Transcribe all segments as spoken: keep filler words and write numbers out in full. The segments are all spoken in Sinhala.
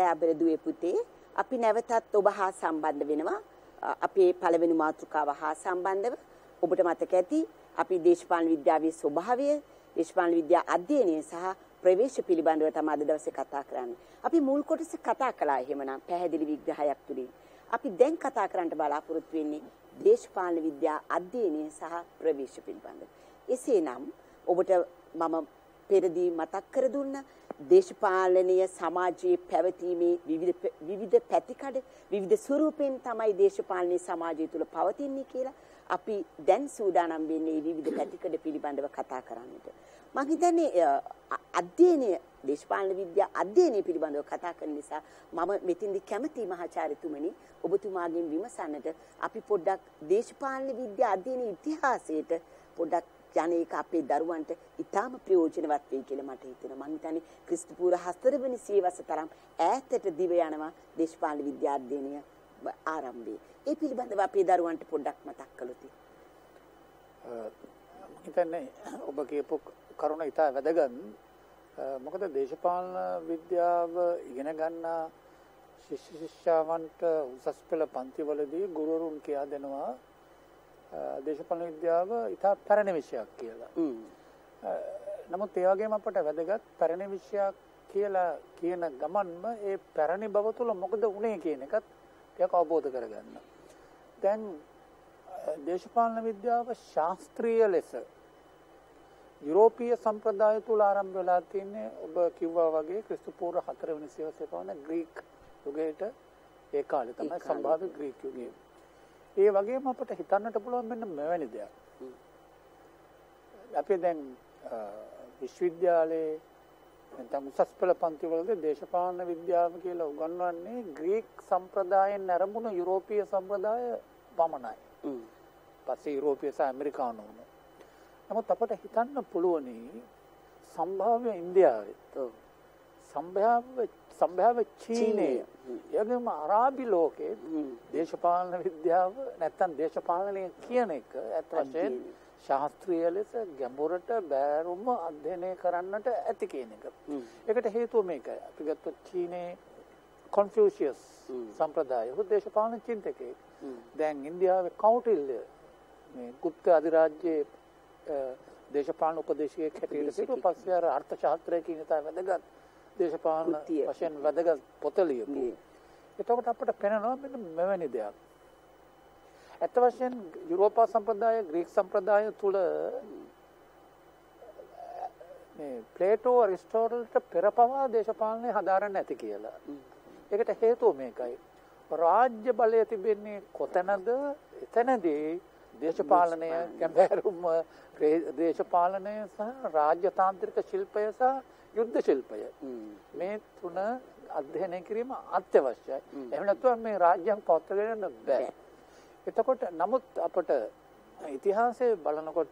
අබරදුවේ පුතේ අපි නැවතත් ඔබ හා සම්බන්ධ වෙනවා අපේ පළවෙනි මාතෘකාව හා සම්බන්ධව. ඔබට මතක ඇති අපි දේශපාලන විද්‍යාවේ ස්වභාවය, දේශපාලන විද්‍යා අධ්‍යයනය සහ ප්‍රවේශ පිළිබඳව තමයි අද දවසේ කතා කරන්නේ. අපි මුල් කොටසේ කතා කළා එහෙමනම් පැහැදිලි විග්‍රහයක් තුලින්. අපි දැන් කතා කරන්න බලාපොරොත්තු වෙන්නේ දේශපාලන විද්‍යා අධ්‍යයනය සහ ප්‍රවේශ පිළිබඳව. එසේනම් ඔබට මම පෙරදී මතක් කර දුන්න දේශපාලනීය සමාජයේ පැවතීමේ විවිධ විවිධ පැතිකඩ විවිධ ස්වරූපෙන් තමයි දේශපාලනීය සමාජය තුළ පවතින්නේ කියලා අපි දැන් සූදානම් වෙන්නේ විවිධ පැතිකඩ පිළිබඳව කතා කරන්නට. මම හිතන්නේ අධ්‍යයනය දේශපාලන විද්‍යා අධ්‍යයනය පිළිබඳව කතා කරන නිසා මම මෙතින්දි කැමති මහාචාර්යතුමනි ඔබතුමාගෙන් විමසන්නට අපි පොඩ්ඩක් දේශපාලන විද්‍යා අධ්‍යයනයේ ඉතිහාසයට පොඩ්ඩක් යන එක අපේ දරුවන්ට ඉතාම ප්‍රයෝජනවත් වෙයි කියලා මට හිතෙනවා. මම හිතන්නේ ක්‍රිස්තු පූර්ව හතරවෙනි සියවස තරම් ඈතට දිව යනවා දේශපාලන විද්‍යා අධ්‍යයනය ආරම්භයේ. ඒ පිළිබඳව අපේ දරුවන්ට පොඩ්ඩක් මතක් කළොත්. හිතන්නේ ඔබ කියපු කරුණ ඉතා වැදගත්. මොකද දේශපාලන විද්‍යාව ඉගෙන ගන්න ශිෂ්‍ය ශිෂ්‍යාවන්ට උසස් පෙළ පන්තිවලදී ගුරුවරුන් කියා දෙනවා දේශපාලන විද්‍යාව ඉතා පැරණි විෂයක් කියලා. නමුත් ඒ වගේම අපට වැදගත් පැරණි විෂයක් කියලා කියන ගමන්ම ඒ පැරණි බව තුළ මොකද වුනේ කියන එකත් ටිකක් අවබෝධ කරගන්න. දැන් දේශපාලන විද්‍යාව ශාස්ත්‍රීය ලෙස යුරෝපීය සම්ප්‍රදාය තුළ ආරම්භ වෙලා තින්නේ ඔබ කිව්වා වගේ ක්‍රිස්තු පූර්ව හතරවෙනි සියවසේ පවන ග්‍රීක යුගයට ඒ කාලේ තමයි සම්භාව්‍ය ග්‍රීක යුගය. ඒ වගේම අපිට හිතන්නට පුළුවන් මෙන්න මෙවැනි දෙයක්. අපි දැන් විශ්වවිද්‍යාලයේ නැත්නම් උසස් පෙළ පන්තිවලදී දේශපාලන විද්‍යාව කියලා උගන්වන්නේ ග්‍රීක සම්ප්‍රදායෙන් ආරම්භුණු යුරෝපීය සම්ප්‍රදාය පමණයි. පස්සේ යුරෝපීය සහ ඇමරිකානු වුණා. නමුත් අපට හිතන්න පුළුවනි සම්භාව්‍ය ඉන්දියාවෙත් සම්භාව්‍ය සම්භාව්‍ය චීනයේ යගම අරාබි ලෝකයේ දේශපාලන විද්‍යාව නැත්තම් දේශපාලනය කියන එක අත් වශයෙන් ශාස්ත්‍රීය ලෙස ගැඹුරට බෑරුම අධ්‍යයනය කරන්නට ඇති කියන එක. ඒකට හේතුව මේකයි. අපි ගත්තොත් චීනයේ කොන්ෆියුෂියස් සම්ප්‍රදාය හු දේශපාලන චින්තකයෙක්. දැන් ඉන්දියාවේ කෞටිල්‍ය මේ ගුප්ත අධිරාජ්‍යයේ දේශපාලන උපදේශකයෙක් හැටියට සිටු පස්සේ අර අර්ථශාස්ත්‍රය කියන තා වැදගත් දේශපාලන වශයෙන් වැදගත් පොත ලියපු. එතකොට අපිට පේනවා මෙන්න මෙවැනි දෙයක්. ඇත්ත වශයෙන් යුරෝපා සම්ප්‍රදාය ග්‍රීක සම්ප්‍රදාය තුල මේ ප්ලේටෝ අරිස්ටෝටල්ට පෙරපවා දේශපාලනය හදාරන්න ඇති කියලා. ඒකට හේතුව මේකයි. රාජ්‍ය බලය තිබෙන්නේ කොතැනද? එතනදී දේශපාලනය ගැඹුරුම දේශපාලනය සහ රාජ්‍යතාන්ත්‍රික ශිල්පය සහ යුද්ධ ශිල්පය මේ තුන අධ්‍යයනය කිරීම අත්‍යවශ්‍යයි. එහෙම නැත්නම් මේ රාජ්‍යයක් පවත්වාගෙන යන්න බෑ. එතකොට නමුත් අපට ඉතිහාසය බලනකොට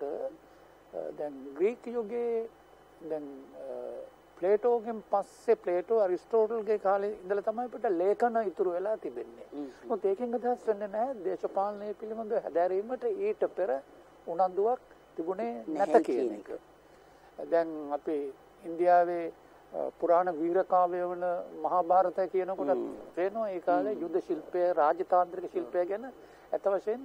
දැන් ග්‍රීක යුගයේ දැන් ප්ලේටෝගෙන් පස්සේ ප්ලේටෝ අරිස්ටෝටල්ගේ කාලේ ඉඳලා තමයි අපිට ලේඛන ඉතුරු වෙලා තිබෙන්නේ. මොකද ඒකෙන් අදහස් වෙන්නේ නැහැ දේශපාලනය පිළිබඳව හැදෑරීමට ඊට පෙර උනන්දුවක් තිබුණේ නැත කියන එක. දැන් අපි ඉන්දියාවේ පුරාණ වීර කාව්‍ය වල මහාභාරතය කියනකොට පේනවා ඒ කාලේ යුද ශිල්පය රාජතාන්ත්‍රික ශිල්පය ගැන අත වශයෙන්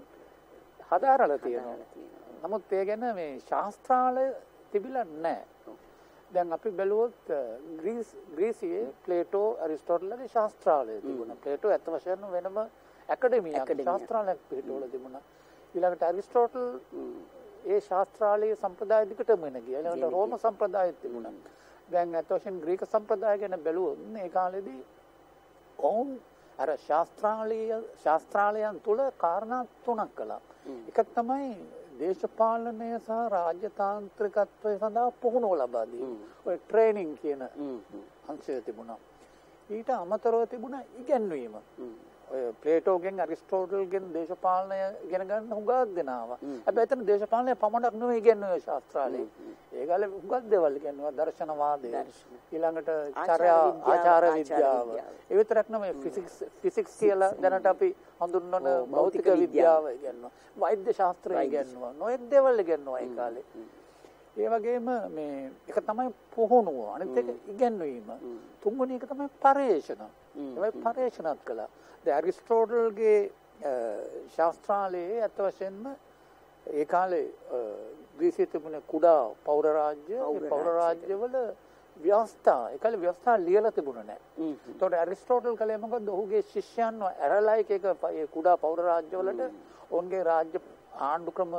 හදාරලා තියෙනවා. නමුත් ඒ ගැන මේ ශාස්ත්‍රාලය තිබිලා නැහැ. දැන් අපි බැලුවොත් ග්‍රීස් ග්‍රීසියේ ප්ලේටෝ අරිස්ටෝටල්ගේ ශාස්ත්‍රාලය තිබුණා. ප්ලේටෝ අත වශයෙන් වෙනම ඇකඩමියක් ශාස්ත්‍රාලයක් පිටවල තිබුණා. ඊළඟට අරිස්ටෝටල් ඒ ශාස්ත්‍රාලයේ සම්ප්‍රදාය දිගටම එන ගියා. ඊළඟට රෝම සම්ප්‍රදායෙත් තිබුණා. දැන් අත වශයෙන් ග්‍රීක සම්ප්‍රදාය ගැන බැලුවොත් මේ කාලෙදී ඔවුන් අර ශාස්ත්‍රාලීය ශාස්ත්‍රාලයන් තුල කාරණා තුනක් කළා. එකක් තමයි දේශපාලනය සහ රාජ්‍යතාන්ත්‍රිකත්වය සඳහා පුහුණුව ලබා දීම. ඔය ට්‍රේනින් කියන අංශය තිබුණා. ඊට අමතරව තිබුණා ඉගැන්වීම. ඔය ප්ලේටෝගෙන් අරිස්ටෝටල්ගෙන් දේශපාලනය ඉගෙන ගන්න හුඟක් දෙනවා. හැබැයි එතන දේශපාලනය පමණක් නෙවෙයි ඉගෙනුවේ ශාස්ත්‍රාලේ. ඒගාලේ හුඟක් දේවල් ඉගෙනුවා දර්ශනවාදය. ඊළඟට චර්යා ආචාර විද්‍යාව. ඒ විතරක් නෙවෙයි ෆිසික්ස් ෆිසික්ස් කියලා දැනට අපි හඳුන්වන භෞතික විද්‍යාව ඉගෙනුවා. වෛද්‍ය ශාස්ත්‍රය ඉගෙනුවා. නොයෙක් දේවල් ඉගෙනුවා ඒ කාලේ. ඒ වගේම මේ එක තමයි පුහුණුව. අනිත් එක ඉගෙනීම. තුන්වෙනි එක තමයි පරිශන. ඒවයි පර්යේෂණත් කළා. දැන් ඇරිස්ටෝටල්ගේ ශාස්ත්‍රාලයේ අත් වශයෙන්ම ඒ කාලේ ග්‍රීසියේ තිබුණ කුඩා පෞර රාජ්‍ය ඒ පෞර රාජ්‍යවල ව්‍යවස්ථා ඒ කාලේ ව්‍යවස්ථා ලියලා තිබුණේ නැහැ. ඒතකොට ඇරිස්ටෝටල් කලේ මොකද ඔහුගේ ශිෂ්‍යයන්ව ඇරලා එක එක ඒ කුඩා පෞර රාජ්‍යවලට ඔවුන්ගේ රාජ්‍ය ආණ්ඩුක්‍රම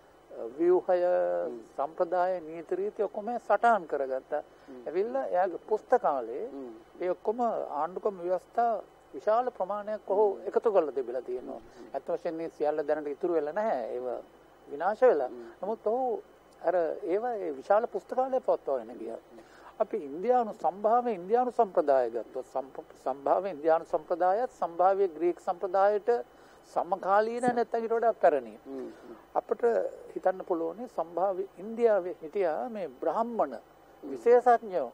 ව්‍යුහය සම්ප්‍රදාය නීති රීති ඔක්කොම සටහන් කරගත්තා. ඇවිල්ලා එයාගේ පුස්තකාලේ ඒ ඔක්කොම ආණ්ඩුක්‍රම ව්‍යවස්ථා විශාල ප්‍රමාණයක් ඔහු එකතු කරලා තිබිලා තියෙනවා. අත් වශයෙන් මේ සියල්ල දැනට ඉතුරු වෙලා නැහැ. ඒව විනාශ වෙලා. නමුත් ඔහු අර ඒවා ඒ විශාල පුස්තකාලය පවත්වාගෙන ගියා. අපි ඉන්දියානු සම්භාව්‍ය ඉන්දියානු සම්ප්‍රදාය ගත්තොත් සම්භාව්‍ය ඉන්දියානු සම්ප්‍රදායත් සම්භාව්‍ය ග්‍රීක සම්ප්‍රදායට සමකාලීන නැත්නම් ඊට වඩා පැරණි. අපිට හිතන්න පුළුවන් සම්භාව්‍ය ඉන්දියාවේ හිටියා මේ බ්‍රාහ්මණ විශේෂඥයෝ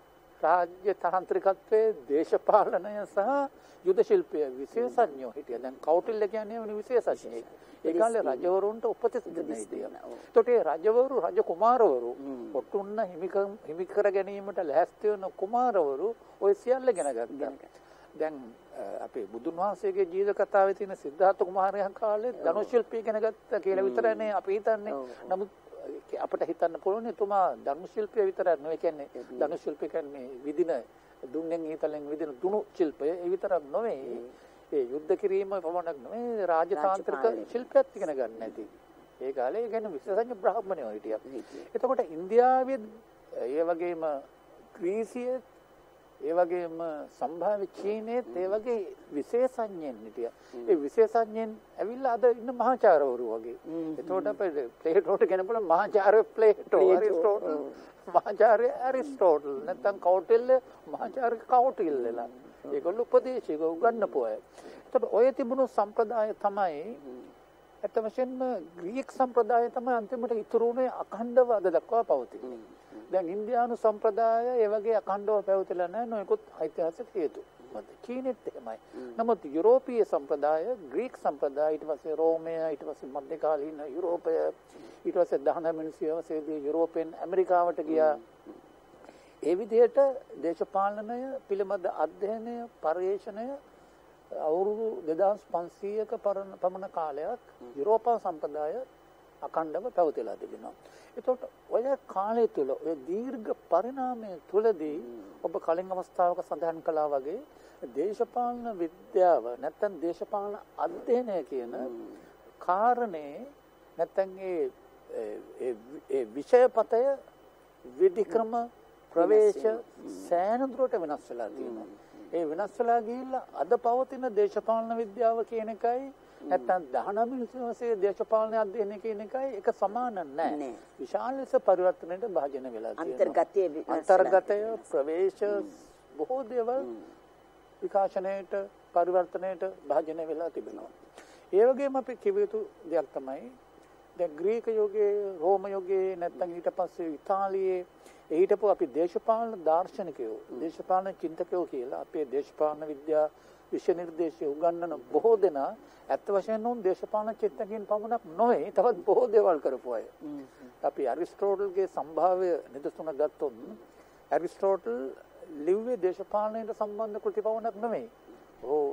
රාජ්‍ය තාන්ත්‍රිකත්වයේ දේශපාලනය සහ යුද ශිල්පය විශේෂඥයෝ හිටියා. දැන් කෞටිල්‍ය කියන්නේ වෙන විශේෂඥයෙක්. ඒ කාලේ රජවරුන්ට උපදෙස් දෙන්න හිටියා. ඒතකොට ඒ රජවරු රජ කුමාරවරු ඔටුන්න හිමි කර ගැනීමට ලැහැස්ති වෙන කුමාරවරු ඔය සියල්ල ඉගෙන ගත්තා. දැන් අපේ බුදුන් වහන්සේගේ ජීවිත කතාවේ තියෙන සිද්ධාර්ථ කුමාරයා කාලේ ධනු ශිල්පී ඉගෙන ගත්තා කියලා විතරනේ අපි හිතන්නේ. නමුත් අපිට හිතන්න පුළුවන් එතුමා ධනු ශිල්පය විතරක් නෙවෙයි කියන්නේ ධනු ශිල්පය කියන්නේ විදින දුන්නෙන් ඊතලෙන් විදින දුණු ශිල්පය ඒ විතරක් නෙවෙයි ඒ යුද්ධ කිරීම පමණක් නෙවෙයි රාජතාන්ත්‍රික ශිල්පයත් ඉගෙන ගන්න නැති. ඒ කාලේ කියන්නේ විශේෂඥ බ්‍රාහ්මණයෝ හිටියා. එතකොට ඉන්දියාවේ ඒ වගේම ග්‍රීසියේ ඒ වගේම සම්භාව්‍ය චීනයේ ඒ වගේ විශේෂඥයන් හිටියා. ඒ විශේෂඥයන් ඇවිල්ලා අද ඉන්න මහාචාර්යවරු වගේ. එතකොට අපේ ප්ලේටෝට කියන බල මහාචාර්ය ප්ලේටෝ ඇරිස්ටෝටල් මහාචාර්ය ඇරිස්ටෝටල් නැත්නම් කෞටිල්‍ය මහාචාර්ය කෞටිල්‍යලා. ඒගොල්ලෝ උපදේශක උගන්වපු අය. එතකොට ඔය තිබුණු සම්ප්‍රදාය තමයි අත වශයෙන්ම ග්‍රීක සම්ප්‍රදාය තමයි අන්තිමට ඉතුරු වුණේ අඛණ්ඩව අද දක්වා පවතින්නේ. දැන් ඉන්දියානු සම්ප්‍රදාය ඒ වගේ අඛණ්ඩව පැවතිලා නැහැ නොයෙකුත් ඓතිහාසික හේතු. මත චීනෙත් එහෙමයි. නමුත් යුරෝපීය සම්ප්‍රදාය, ග්‍රීක සම්ප්‍රදාය, ඊට පස්සේ රෝමය, ඊට පස්සේ මධ්‍යකාලීන යුරෝපය, ඊට පස්සේ දහනවැනි සියවසේදී යුරෝපෙන් ඇමරිකාවට ගියා. ඒ විදිහට දේශපාලනය පිළිබඳ අධ්‍යයනය, පර්යේෂණය අවුරුදු දෙදාස් පන්සීයක පමණ කාලයක් යුරෝපා සම්ප්‍රදාය අඛණ්ඩව පැවතිලා තිබෙනවා. එතකොට ඔය කාලය තුල ඔය දීර්ඝ පරිණාමය තුලදී ඔබ කලින් අවස්ථාවක සඳහන් කළා වගේ දේශපාලන විද්‍යාව නැත්නම් දේශපාලන අධ්‍යයනය කියන කාරණේ නැත්නම් ඒ ඒ විෂයපතය විධික්‍රම ප්‍රවේශ සෑහෙන දුරට වෙනස් වෙලා තියෙනවා. ඒ වෙනස් වෙලා ගිහිල්ලා අද පවතින දේශපාලන විද්‍යාව කියන එකයි නැත්නම් දහනවය සියවසේ දේශපාලන අධ්‍යයනය කියන එකයි එක සමාන නැහැ. විශාල ලෙස පරිවර්තනයට භාජන වෙලා තියෙනවා. අන්තර්ගතයේ අන්තර්ගතය ප්‍රවේශ බොහෝ දේවල් විකාශනයට පරිවර්තනයට භාජන වෙලා තිබෙනවා. ඒ වගේම අපි කිව යුතු දෙයක් තමයි දැන් ග්‍රීක යුගයේ රෝම යුගයේ නැත්නම් ඊට පස්සේ ඉතාලියේ ඊටපො අපි දේශපාලන දාර්ශනිකයෝ දේශපාලන චින්තකයෝ කියලා අපේ දේශපාලන විද්‍යා විෂය නිර්දේශය උගන්වන බොහෝ දෙනා ඇත්ත වශයෙන්ම උන් දේශපාලන චිත්තකින් පමණක් නොවේ තවත් බොහෝ දේවල් කරපු අය. අපි ඇරිස්ටෝටල්ගේ සම්භාව්‍ය නිදසුන ගත්තොත් ඇරිස්ටෝටල් ලිව්වේ දේශපාලනයට සම්බන්ධ කෘති පමණක් නෙවෙයි. ඔහු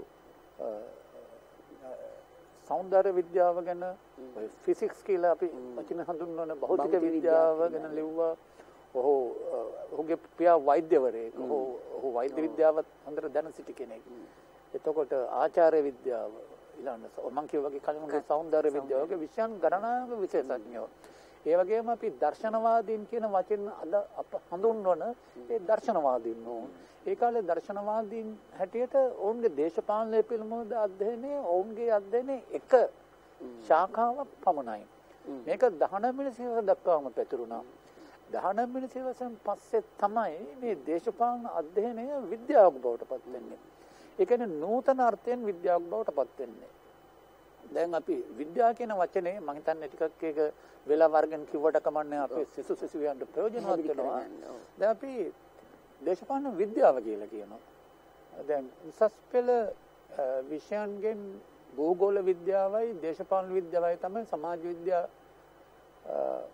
සෞන්දර්ය විද්‍යාව ගැන ෆිසික්ස් කියලා අපි වචන හඳුන්වන භෞතික විද්‍යාව ගැන ලිව්වා. ඔහු ඔහුගේ පියා වෛද්‍යවරයෙක්. ඔහු ඔහු වෛද්‍ය විද්‍යාවත් හොඳට දැන සිටි කෙනෙක්. එතකොට ආචාර්ය විද්‍යාව ඊළඟ මම කියවා වගේ කලින් මගේ සෞන්දර්ය විද්‍යාවගේ විෂයන් ගණනාවක විශේෂඥයෝ. ඒ වගේම අපි දර්ශනවාදීන් කියන වචන අද අප හඳුන්වන ඒ දර්ශනවාදීන් නෝ. ඒ කාලේ දර්ශනවාදීන් හැටියට ඔවුන්ගේ දේශපාලනය පිළිබඳ අධ්‍යයනය ඔවුන්ගේ අධ්‍යයනයේ එක ශාඛාවක් පමණයි. මේක දහනවය සියවස දක්වාම පැතිරුණා. දහනවය සියවසෙන් පස්සේ තමයි මේ දේශපාලන අධ්‍යයනය විද්‍යාවක් බවට පත් වෙන්නේ. ඒ කියන්නේ නූතන අර්ථයෙන් විද්‍යාවක් බවට පත් වෙන්නේ. දැන් අපි විද්‍යාව කියන වචනේ මම හිතන්නේ ටිකක් ඒක වෙලා වර්ගෙන් කිව්වට කමන්නේ අපේ සිසු සිසුවියන්ට ප්‍රයෝජනවත් වෙනවා. දැන් අපි දේශපාලන විද්‍යාව කියලා කියනවා. දැන් උසස් පෙළ විෂයන්ගෙන් භූගෝල විද්‍යාවයි දේශපාලන විද්‍යාවයි තමයි සමාජ විද්‍යාව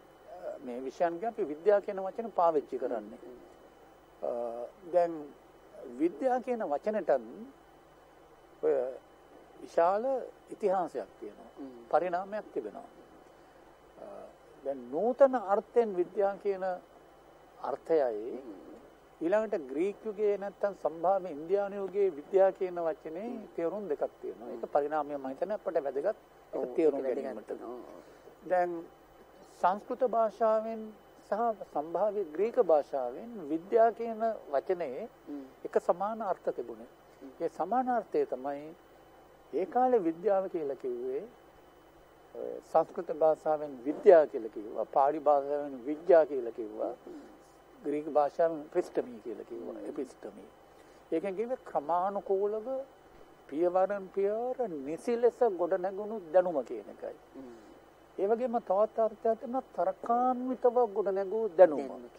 මේ විෂයන්ගෙන් අපි විද්‍යාව කියන වචන පාවිච්චි කරන්නේ. දැන් විද්‍යා කියන වචනටත් ඔය විශාල ඉතිහාසයක් තියෙනවා. පරිණාමයක් තිබෙනවා. දැන් නූතන අර්ථයෙන් විද්‍යා කියන අර්ථයයි ඊළඟට ග්‍රීක යුගයේ නැත්තම් සම්භාව්‍ය ඉන්දියානු යුගයේ විද්‍යා කියන වචනේ තේරුම් දෙකක් තියෙනවා. ඒක පරිණාමය මම හිතන්නේ අපට වැදගත් ඒක තේරුම් ගැනීමට. දැන් සංස්කෘත භාෂාවෙන් සහ සම්භාව්‍ය ග්‍රීක භාෂාවෙන් විද්‍යා කියන වචනේ එක සමාන අර්ථ තිබුණේ. ඒ සමාන අර්ථය තමයි ඒ කාලේ විද්‍යාව කියලා කිව්වේ සංස්කෘත භාෂාවෙන් විද්‍යා කියලා කිව්වා, පාලි භාෂාවෙන් විද්‍යා කියලා කිව්වා, ග්‍රීක භාෂාවෙන් එපිස්ටමි කියලා කිව්වා. එපිස්ටමි. ඒකෙන් කිව්වේ ක්‍රමානුකූලව පියවරන් පියවර නිසි ලෙස ගොඩනැගුණු දැනුම කියන එකයි. ඒ වගේම තවත් අර්ථයක් තියෙනවා තර්කාන්විතව ගොඩනැගූ දැනුම.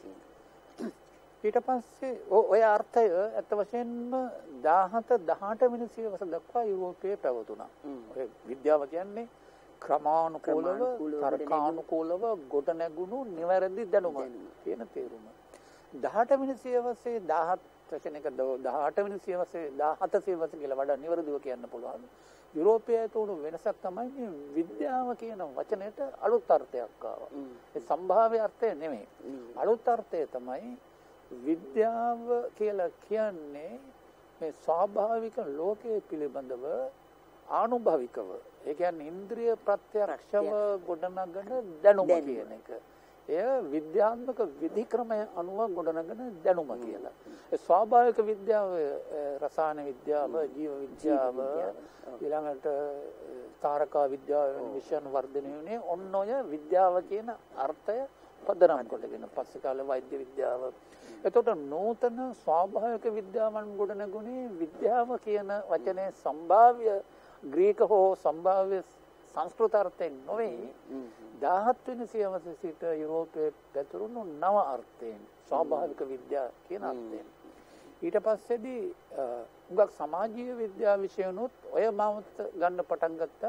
ඊට පස්සේ ඔය අර්ථය අත් වශයෙන්ම දහහත දහඅට වෙනි සියවස දක්වා යුරෝපයේ පැවතුණා. ඔය විද්‍යාව කියන්නේ ක්‍රමානුකූලව තර්කානුකූලව ගොඩනැගුණු නිවැරදි දැනුම කියන තේරුම. දහඅට වෙනි සියවසේ දහහත් වචනයක දහඅට වෙනි සියවසේ දහහත සියවස කියලා වඩා නිවැරදිව කියන්න පුළුවන්. යුරෝපයේ තුණු වෙනසක් තමයි මේ විද්‍යාව කියන වචනයට අලුත් අර්ථයක් ආවා. ඒ සම්භාව්‍ය අර්ථය නෙමෙයි. අලුත් අර්ථය තමයි විද්‍යාව කියලා කියන්නේ මේ ස්වාභාවික ලෝකයේ පිළිබඳව ආනුභවිකව ඒ කියන්නේ ඉන්ද්‍රිය ප්‍රත්‍යක්ෂව ගොඩනගන දැනුම කියන එක. එය විද්‍යාත්මක විධික්‍රමය අනුව ගොඩනගන දැනුම කියලා. ඒ ස්වාභාවික විද්‍යාව රසායන විද්‍යාව, ජීව විද්‍යාව, ඊළඟට තාරකා විද්‍යාව විශ්වන වර්ධනය වුණේ ඔන්න ඔය විද්‍යාව කියන අර්ථය පදනම් කොටගෙන පස්සේ කාලේ වෛද්‍ය විද්‍යාව. එතකොට නූතන ස්වාභාවික විද්‍යාවන් ගොඩනගුණේ විද්‍යාව කියන වචනේ සම්භාව්‍ය ග්‍රීක හෝ සම්භාව්‍ය සංස්කෘත අර්ථයෙන් නොවේ. දහහත් වෙනි සියවසේ සිට යුරෝපයේ පැතුරුණු නව අර්ථයෙන් ස්වාභාවික විද්‍යාව කියන අර්ථයෙන්. ඊට පස්සේදී උගක් සමාජීය විද්‍යාව විෂයනොත් ඔය මාවත ගන්න පටන් ගත්තා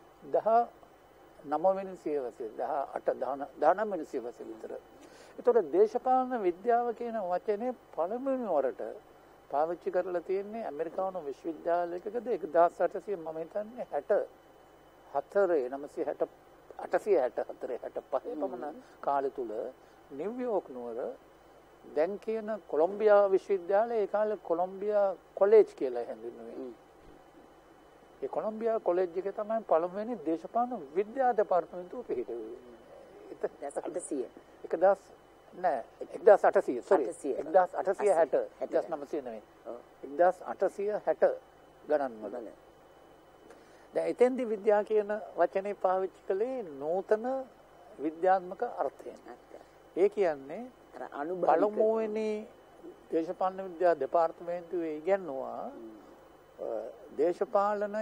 දහනව වෙනි සියවසේ දහඅට දහනව වෙනි සියවසේ විතර. ඒතකොට දේශපාලන විද්‍යාව කියන වචනේ පළමුවෙනි වරට පාවිච්චි කරලා තියෙන්නේ ඇමරිකානු විශ්වවිද්‍යාලයකද එක්දාස් අටසිය මම හිතන්නේ හැට හතරේ නවසිය හැට අටසිය හැට හතරේ හැට පහේ පමණ කාලය තුල නිව්යෝර්ක් නුවර දැන් කියන කොලොම්බියා විශ්වවිද්‍යාලය ඒ කාලේ කොලොම්බියා කොලෙජ් කියලා හැඳින්වුවේ. ඒ කොලොම්බියා කොලෙජ් එකේ තමයි පළමුවෙනි දේශපාලන විද්‍යා දෙපාර්තමේන්තුව පිහිටුවේ. අටසිය එක්දාස් නෑ එක්දාස් අටසිය සෝරි එක්දාස් අටසිය හැට එක්දාස් නවසිය නෙවෙයි එක්දාස් අටසිය හැට ගණන් වල. දැන් එතෙන්දි විද්‍යාව කියන වචනේ පාවිච්චි කළේ නූතන විද්‍යාත්මක අර්ථයෙන්. ඒ කියන්නේ පළමුවෙනි දේශපාලන විද්‍යා දෙපාර්තමේන්තුවේ ඉගෙනුවා දේශපාලනය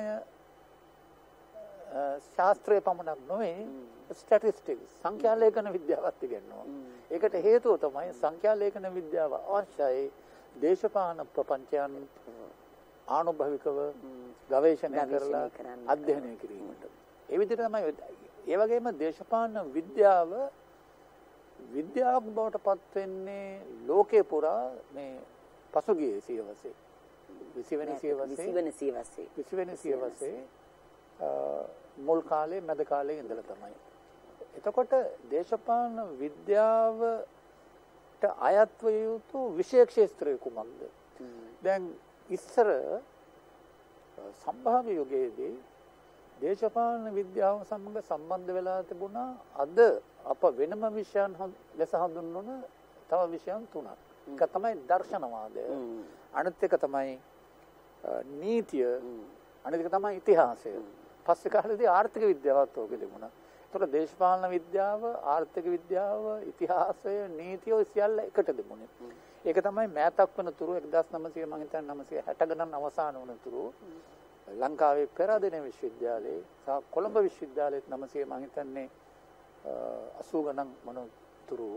ශාස්ත්‍රය පමණක් නොවේ ස්ටැටිස්ටික්ස් සංඛ්‍යා ලේඛන විද්‍යාවත් ඉගෙනුවා. ඒකට හේතුව තමයි සංඛ්‍යා ලේඛන විද්‍යාව අවශ්‍යයි දේශපාලන ප්‍රපංචයන් ආනුභවිකව ගවේෂණය කරලා අධ්‍යයනය කිරීමට. ඒ විදිහට තමයි ඒ වගේම දේශපාලන විද්‍යාව විද්‍යාවක් බවට පත් වෙන්නේ ලෝකේ පුරා මේ පසුගිය සියවසේ විසිවෙනි සියවසේ විසිවෙනි සියවසේ මුල් කාලේ මැද කාලේ ඉඳලා තමයි. එතකොට දේශපාලන විද්‍යාවට අයත් විය යුතු විශේෂ ක්ෂේත්‍රය කුමක්ද? දැන් ඉස්සර සම්භාව්‍ය යුගයේදී දේශපාලන විද්‍යාව සමග සම්බන්ධ වෙලා තිබුණා අද අප වෙනම විෂයන් ලෙස හඳුන්වන තව විෂයන් තුනක්. එක තමයි දර්ශනවාදය, අනිත් එක තමයි නීතිය, අනිත් එක තමයි ඉතිහාසය. පස්සේ කාලේදී ආර්ථික විද්‍යාවත් ඕකේ තිබුණා. ඒතකොට දේශපාලන විද්‍යාව, ආර්ථික විද්‍යාව, ඉතිහාසය, නීතිය සියල්ල එකට තිබුණේ. ඒක තමයි මෑතක් වන තුරු එක්දාස් නවසිය මම හිතන්නේ නවසිය හැට ගණන් අවසාන වන තුරු ලංකාවේ පෙරදින විශ්වවිද්‍යාලයේ සහ කොළඹ විශ්වවිද්‍යාලයේ නවසිය මම හිතන්නේ අසූ ගණන් වන තුරු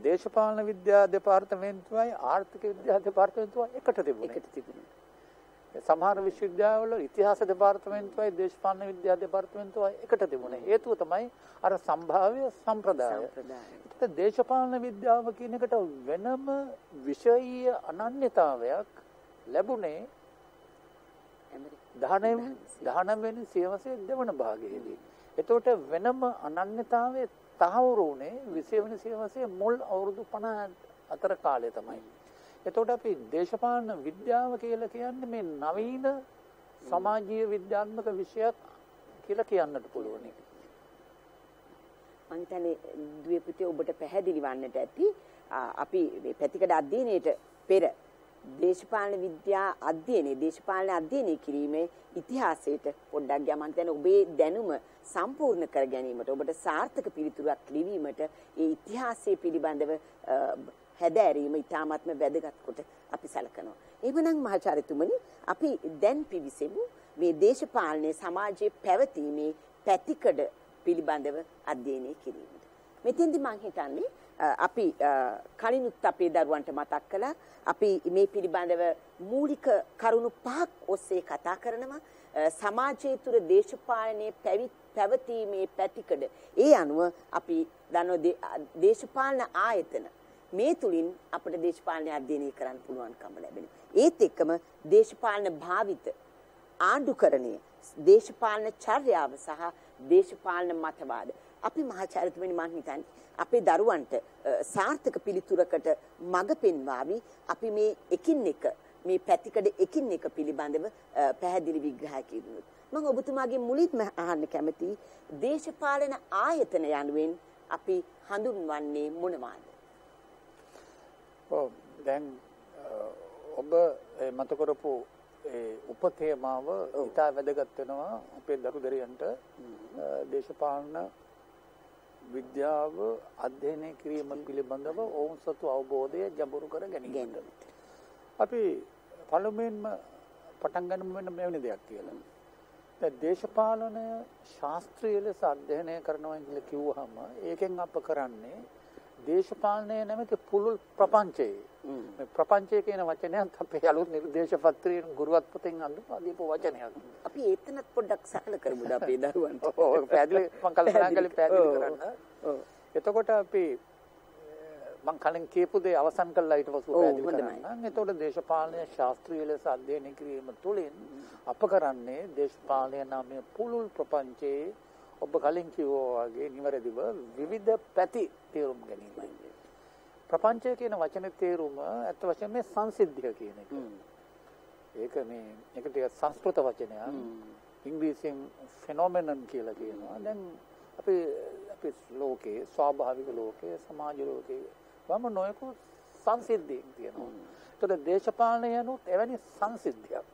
දේශපාලන විද්‍යා දෙපාර්තමේන්තුවයි ආර්ථික විද්‍යා දෙපාර්තමේන්තුවයි එකට තිබුණේ. එකට තිබුණේ. සමහර විශ්වවිද්‍යාලවල ඉතිහාස දෙපාර්තමේන්තුවයි දේශපාලන විද්‍යා දෙපාර්තමේන්තුවයි එකට තිබුණේ. හේතුව තමයි අර සම්භාව්‍ය සම්ප්‍රදාය. ඒක දේශපාලන විද්‍යාව කියන එකට වෙනම විෂයීය අනන්‍යතාවයක් ලැබුණේ දහනවය වෙනි සියවසේ දෙවන භාගයේදී. එතකොට වෙනම අනන්‍යතාවයේ තහවුරු වුණේ විසි වෙනි සියවසේ මුල් අවුරුදු පනහ අතර කාලය තමයි. එතකොට අපි දේශපාලන විද්‍යාව කියලා කියන්නේ මේ නවීන සමාජීය විද්‍යාත්මක විෂයක් කියලා කියන්නට පුළුවන්. මම හිතන්නේ දුවේ පුතේ ඔබට පැහැදිලි වන්නට ඇති අපි මේ පැතිකඩ අධ්‍යයනයේට පෙර දේශපාලන විද්‍යා අධ්‍යයනයේ දේශපාලන අධ්‍යයනය කිරීමේ ඉතිහාසයට පොඩ්ඩක් ගියා. මම හිතන්නේ ඔබේ දැනුම සම්පූර්ණ කර ගැනීමට ඔබට සාර්ථක පිළිතුරක් ලිවීමට ඒ ඉතිහාසය පිළිබඳව හැදෑරීම ඉතාමත්ම වැදගත් කොට අපි සැලකනවා. එවනම් මහාචාර්යතුමනි අපි දැන් පිවිසෙමු මේ දේශපාලනයේ සමාජයේ පැවතීමේ පැතිකඩ පිළිබඳව අධ්‍යයනය කිරීමට. මෙතෙන්දි මම හිතන්නේ අපි කලිනුත් අපේ දරුවන්ට මතක් කළා අපි මේ පිළිබඳව මූලික කරුණු පහක් ඔස්සේ කතා කරනවා. සමාජය තුළ දේශපාලනයේ පැවතීමේ පැතිකඩ ඒ අනුව අපි දන්නවා දේශපාලන ආයතන මේ තුලින් අපට දේශපාලන අධ්‍යයනය කරන්න පුළුවන්කම ලැබෙනවා. ඒත් එක්කම දේශපාලන භාවිත ආණ්ඩුකරණය දේශපාලන චර්යාව සහ දේශපාලන මතවාද අපි මහාචාර්යතුමනි මම හිතන්නේ අපේ දරුවන්ට සාර්ථක පිළිතුරකට මඟ පෙන්වාවි. අපි මේ එකින් එක මේ පැතිකඩ එකින් එක පිළිබඳව පැහැදිලි විග්‍රහ කිරුණොත් මම ඔබතුමාගේ මුලින්ම අහන්න කැමතියි දේශපාලන ආයතන යනුවෙන් අපි හඳුන්වන්නේ මොනවාද? ඔව් දැන් ඔබ මත කරපු ඒ උපතේමාව ඉතා වැදගත් වෙනවා අපේ දරු දරියන්ට දේශපාලන විද්‍යාව අධ්‍යයනය කිරීම පිළිබඳව ඔවුන් සතු අවබෝධය ජඹුරු කර ගැනීමට. අපි පළමුවෙන්ම පටන් ගන්නු වෙන මෙවැනි දෙයක් කියලා. දැන් දේශපාලනය ශාස්ත්‍රීය ලෙස අධ්‍යයනය කරනවා කියලා කිව්වහම ඒකෙන් අප කරන්නේ දේශපාලනය නැමැති පුළුල් ප්‍රපංචයේ මේ ප්‍රපංචය කියන වචනයත් අපේ අලුත් නිර්දේශ පත්‍රයෙන් ගුරුවත් පොතෙන් අඳුපා දීපු වචනයක්. අපි ඒතනත් පොඩ්ඩක් සකල කරමුද අපේ දරුවන්ට. ඔව් පැහැදිලි මම කල්පනා කළේ පැහැදිලි කරන්න. ඔව්. එතකොට අපි මම කලින් කියපු දේ අවසන් කළා ඊට පස්සේ පැහැදිලි කරන්න. එතකොට දේශපාලනය ශාස්ත්‍රීය ලෙස අධ්‍යයනය කිරීම තුළින් අප කරන්නේ දේශපාලනය නාමය පුළුල් ප්‍රපංචයේ ඔබ කලින් කිව්වා වගේ නිවැරදිව විවිධ පැති තේරුම් ගැනීමයි. ප්‍රපංචය කියන වචනේ තේරුම අත් වශයෙන්ම මේ සංසිද්ධිය කියන එක. ඒක මේ ඒක ටික සංස්කෘත වචනයක්. ඉංග්‍රීසියෙන් ෆෙනොමෙනන් කියලා කියනවා. දැන් අපි අපි ලෝකේ ස්වාභාවික ලෝකේ සමාජ ලෝකේ වම නොයෙකු සංසිද්ධි තියෙනවා. ඒතකොට දේශපාලනය යනුත් එවැනි සංසිද්ධියක්.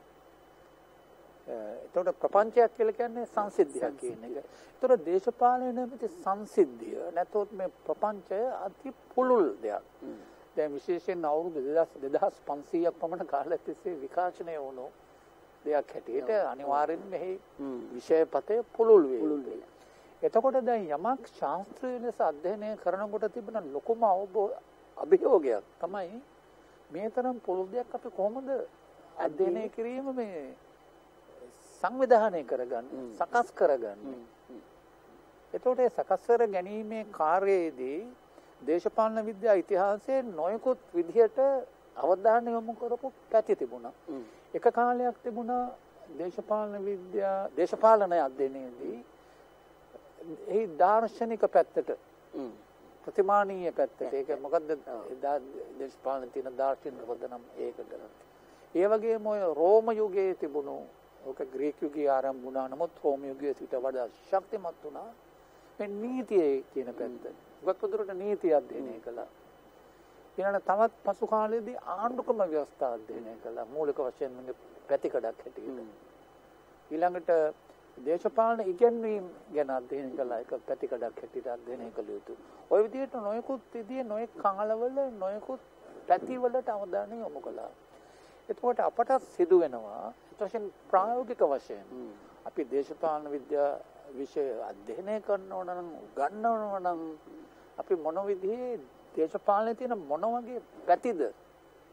එතකොට ප්‍රපංචයක් කියලා කියන්නේ සංසිද්ධියක් කියන එක. එතකොට දේශපාලනය නැමැති සංසිද්ධිය නැතොත් මේ ප්‍රපංචය අති පුළුල් දෙයක්. දැන් විශේෂයෙන් අවුරුදු දෙදහස් පන්සීයක් පමණ කාලයක් තිස්සේ විකාශනය වුණු දෙයක් හැටියට අනිවාර්යෙන්ම මෙහි විෂයපතය පුළුල් වේ. එතකොට දැන් යමක් ශාස්ත්‍රීය ලෙස අධ්‍යයනය කරනකොට තිබෙන ලොකුම අභියෝගයක් තමයි මේ තරම් පුළුල් දෙයක් අපි කොහොමද අධ්‍යයනය කිරීම මේ සංවිධානය කරගන්න සකස් කරගන්න. එතකොට ඒ සකස් කර ගැනීමේ කාර්යයේදී දේශපාලන විද්‍යා ඉතිහාසයේ නොයෙකුත් විදිහට අවධානය යොමු කරපු පැති තිබුණා. එක කාලයක් තිබුණා දේශපාලන විද්‍යා දේශපාලන අධ්‍යයනයේදී ඒ දාර්ශනික පැත්තට ප්‍රතිමානීය පැත්තට ඒක මොකද්ද දේශපාලන තියෙන දාර්ශනික පදනම් ඒකට. ඒ වගේම ඔය රෝම යුගයේ තිබුණු ඕක ග්‍රීක යුගයේ ආරම්භ වුණා. නමුත් රෝම යුගයේ සිට වඩා ශක්තිමත් වුණා මේ නීතියේ කියන පැත්ත. ගොඩක් නීතිය අධ්‍යයනය කළා. ඊළඟ තවත් පසු කාලයේදී ආණ්ඩුක්‍රම ව්‍යවස්ථා අධ්‍යයනය කළා. මූලික වශයෙන් මේ පැතිකඩක් හැටියට. ඊළඟට දේශපාලන ඉගැන්වීම් ගැන අධ්‍යයනය කළා. ඒක පැතිකඩක් හැටියට අධ්‍යයනය කළ යුතු. ওই විදිහට නොයෙකුත් විදිහේ නොයෙක් කාලවල නොයෙකුත් පැතිවලට අවධානය යොමු කළා. එතකොට අපට සිදු වෙනවා වශයෙන් ප්‍රායෝගික වශයෙන් අපි දේශපාලන විද්‍යා විෂය අධ්‍යයනය කරනවා නම් උගන්වනවා නම් අපි මොන විදිහේ දේශපාලනයේ තියෙන මොන වගේ පැතිද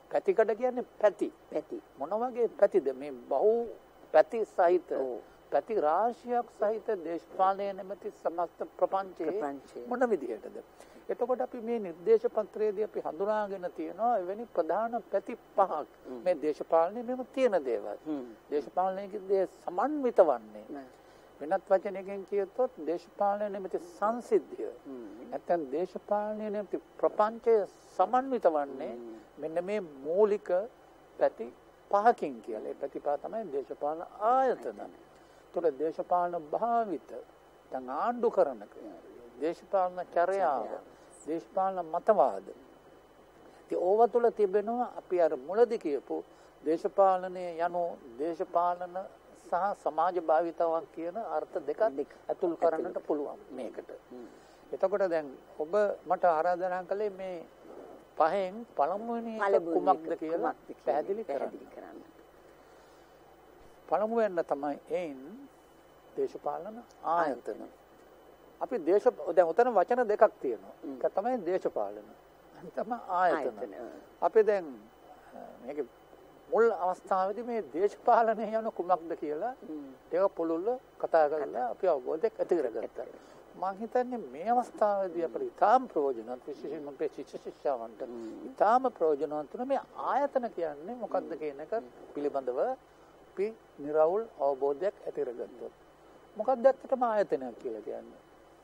පැතිකඩ කියන්නේ පැති. පැති. මොන වගේ පැතිද මේ බහු පැති සහිත පැති රාශියක් සහිත දේශපාලනය නැමැති සමස්ත ප්‍රපංචයේ මොන විදිහටද? එතකොට අපි මේ නිර්දේශ පත්‍රයේදී අපි හඳුනාගෙන තියෙනවා එවැනි ප්‍රධාන පැති පහක් මේ දේශපාලනයේ මෙම තියෙන දේවල්. දේශපාලනයේදී සමන්විත වන්නේ වෙනත් වචනයකින් කියතොත් දේශපාලනය නැමැති සංසිද්ධිය නැත්නම් දේශපාලනය නැමැති ප්‍රපංචය සමන්විත වන්නේ මෙන්න මේ මූලික පැති පහකින් කියලා. ඒ පැති පහ තමයි දේශපාලන ආයතන. තුළ දේශපාලන භාවිත දැන් ආණ්ඩු කරන දේශපාලන චර්යාව දේශපාලන මතවාද ඉතින් ඕව තුළ තිබෙනවා අපි අර මුලදී කියපු දේශපාලනයේ යනු දේශපාලන සහ සමාජ භාවිතාවක් කියන අර්ථ දෙකක් ඇතුල් කරන්නට පුළුවන් මේකට. එතකොට දැන් ඔබ මට ආරාධනා කළේ මේ පහෙන් පළමුවෙනි එක කුමක්ද කියලා පැහැදිලි කරන්න. පළමුවෙන්න තමයි එයින් දේශපාලන ආයතන. අපි දේශ දැන් උතන වචන දෙකක් තියෙනවා. එක තමයි දේශපාලන. අනිත් තමයි ආයතන. අපි දැන් මේක මුල් අවස්ථාවේදී මේ දේශපාලනය යන කුමක්ද කියලා ඒක පුළුල්ව කතා කරලා අපි අවබෝධයක් ඇති කරගත්තා. මම හිතන්නේ මේ අවස්ථාවේදී අපිට ඉතාම ප්‍රයෝජනවත් විශේෂයෙන්ම අපේ ශිෂ්‍ය ශිෂ්‍යාවන්ට ඉතාම ප්‍රයෝජනවත් වෙන මේ ආයතන කියන්නේ මොකක්ද කියන එක පිළිබඳව අපි නිර්වෘල් අවබෝධයක් ඇති කරගත්තොත් මොකක්ද ඇත්තටම ආයතනයක් කියලා කියන්නේ?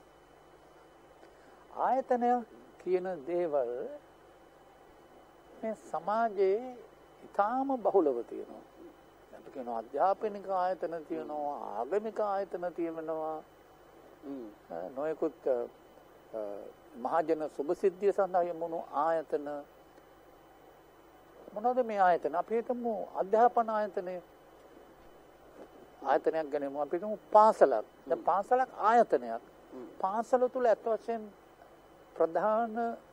ආයතනය කියන දේවල් මේ සමාජයේ ඉතාම බහුලව තියෙනවා. අපි කියනවා අධ්‍යාපනික ආයතන තියෙනවා, ආගමික ආයතන තියෙනවා. නොයෙකුත් මහජන සුභසිද්ධිය සඳහා යොමුණු ආයතන. මොනවද මේ ආයතන? අපි හිතමු අධ්‍යාපන ආයතනය. ආයතනයක් ගනිමු. අපි හිතමු පාසලක්. දැන් පාසලක් ආයතනයක්. පාසල තුල අත් වශයෙන් ප්‍රධාන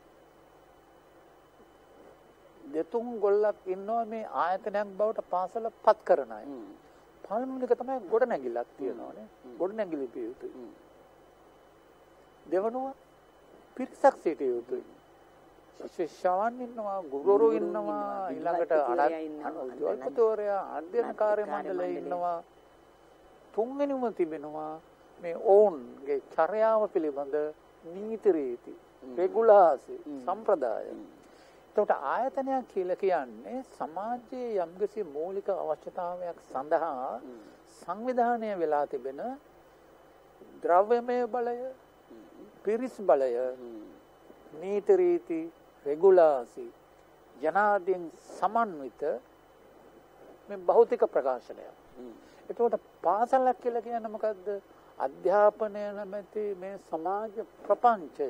දෙතුන් ගොල්ලක් ඉන්නවා මේ ආයතනයක් බවට පාසල පත් කරන අය. පළමුව එක තමයි ගොඩනැගිල්ලක් තියෙනවානේ. ගොඩනැගිලි පිය යුතුයි. දෙවනුව පිරිසක් සිටිය යුතුයි. ශිෂ්‍යයන් ඉන්නවා, ගුරුවරු ඉන්නවා, ඊළඟට අධ්‍යාපකවරයා, අධ්‍යයනකාර්ය මණ්ඩලය ඉන්නවා. තුන්වෙනිම තිබෙනවා මේ ඔවුන්ගේ චර්යාව පිළිබඳ නීති රීති, රෙගුලාසි, සම්ප්‍රදාය. එතකොට ආයතනයක් කියලා කියන්නේ සමාජයේ යම්කිසි මූලික අවශ්‍යතාවයක් සඳහා සංවිධානය වෙලා තිබෙන ද්‍රව්‍යමය බලය, පිරිස් බලය, නීති රීති, රෙගුලාසි, ජනාධිපති සමන්විත මේ භෞතික ප්‍රකාශනය. එතකොට පාසලක් කියලා කියන්නේ මොකද්ද? අධ්‍යාපනය නැමැති මේ සමාජ ප්‍රපංචය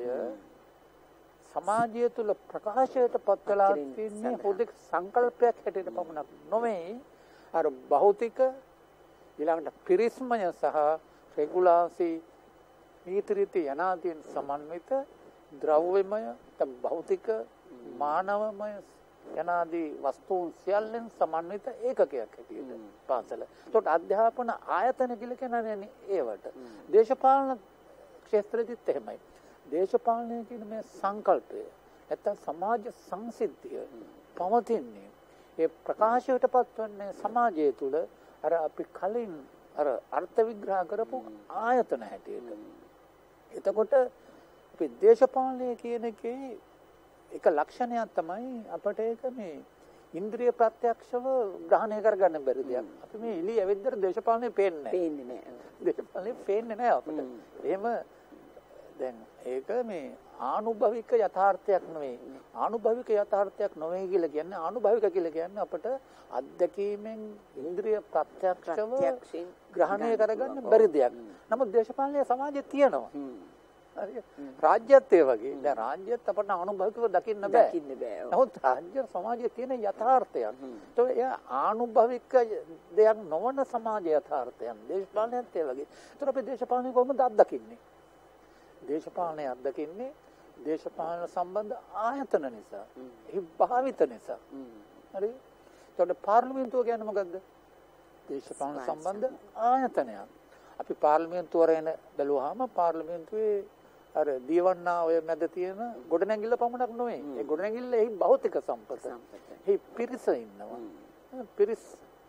සමාජය තුළ ප්‍රකාශයට පත් වෙලා තින්නේ පොදු සංකල්පයක් හැටියට පමණක් නොවේ. අර භෞතික ඊළඟට පිරිස්මය සහ රෙගුලාසි නීති රීති යනාදීන් සමන්විත ද්‍රව්‍යමය භෞතික මානවමය යනාදී වස්තුන් සියල්ලෙන් සමන්විත ඒකකයක් හැටියට පාසල. ඒකට අධ්‍යාපන ආයතන කියලා කියන්නේ ඒවට. දේශපාලන ක්ෂේත්‍රෙදිත් එහෙමයි. දේශපාලනය කියන මේ සංකල්පය නැත්නම් සමාජ සංසිද්ධිය පවතින්නේ ඒ ප්‍රකාශයට පත්වන්නේ සමාජය තුළ අර අපි කලින් අර අර්ථ විග්‍රහ කරපු ආයතන හැටියට. එතකොට අපි දේශපාලනය කියන එකේ එක ලක්ෂණයක් තමයි අපට ඒක මේ ඉන්ද්‍රිය ප්‍රත්‍යක්ෂව ග්‍රහණය කරගන්න බැරි දෙයක්. අපි මේ එළිය ඇවිද්දට දේශපාලනය පේන්නේ නැහැ. පේන්නේ නැහැ. දේශපාලනය පේන්නේ නැහැ අපිට. එහෙම දැන් ඒක මේ ආනුභවික යථාර්ථයක් නෙවෙයි. ආනුභවික යථාර්ථයක් නොවේ කියලා කියන්නේ ආනුභවික කියලා කියන්නේ අපට අත්දැකීමෙන් ඉන්ද්‍රිය ප්‍රත්‍යක්ෂව ග්‍රහණය කරගන්න බැරි දෙයක්. නමුත් දේශපාලනය සමාජයේ තියෙනවා. හරියට. රාජ්‍යත් ඒ වගේ. දැන් රාජ්‍යත් අපට අනුභවිකව දකින්න බෑ. දකින්න බෑ. නමුත් රාජ්‍ය සමාජයේ තියෙන යථාර්ථයක්. ඒක එයා ආනුභවික දෙයක් නොවන සමාජ යථාර්ථයක්. දේශපාලනයත් ඒ වගේ. ඒතර අපි දේශපාලනය කොහොමද අත්දකින්නේ? දේශපාලනය අත්දකින්නේ දේශපාලන සම්බන්ධ ආයතන නිසා. ඒ භාවිත නිසා. හරි? ඒතකොට පාර්ලිමේන්තුව කියන්නේ මොකද්ද? දේශපාලන සම්බන්ධ ආයතනයක්. අපි පාර්ලිමේන්තුව රැන බැලුවාම පාර්ලිමේන්තුවේ අර දීවන්නා ඔය මැද තියෙන ගොඩනැගිල්ල පමණක් නෙවෙයි. ඒ ගොඩනැගිල්ල එහි භෞතික සම්පත. එහි පිරිස ඉන්නවා. පිරිස්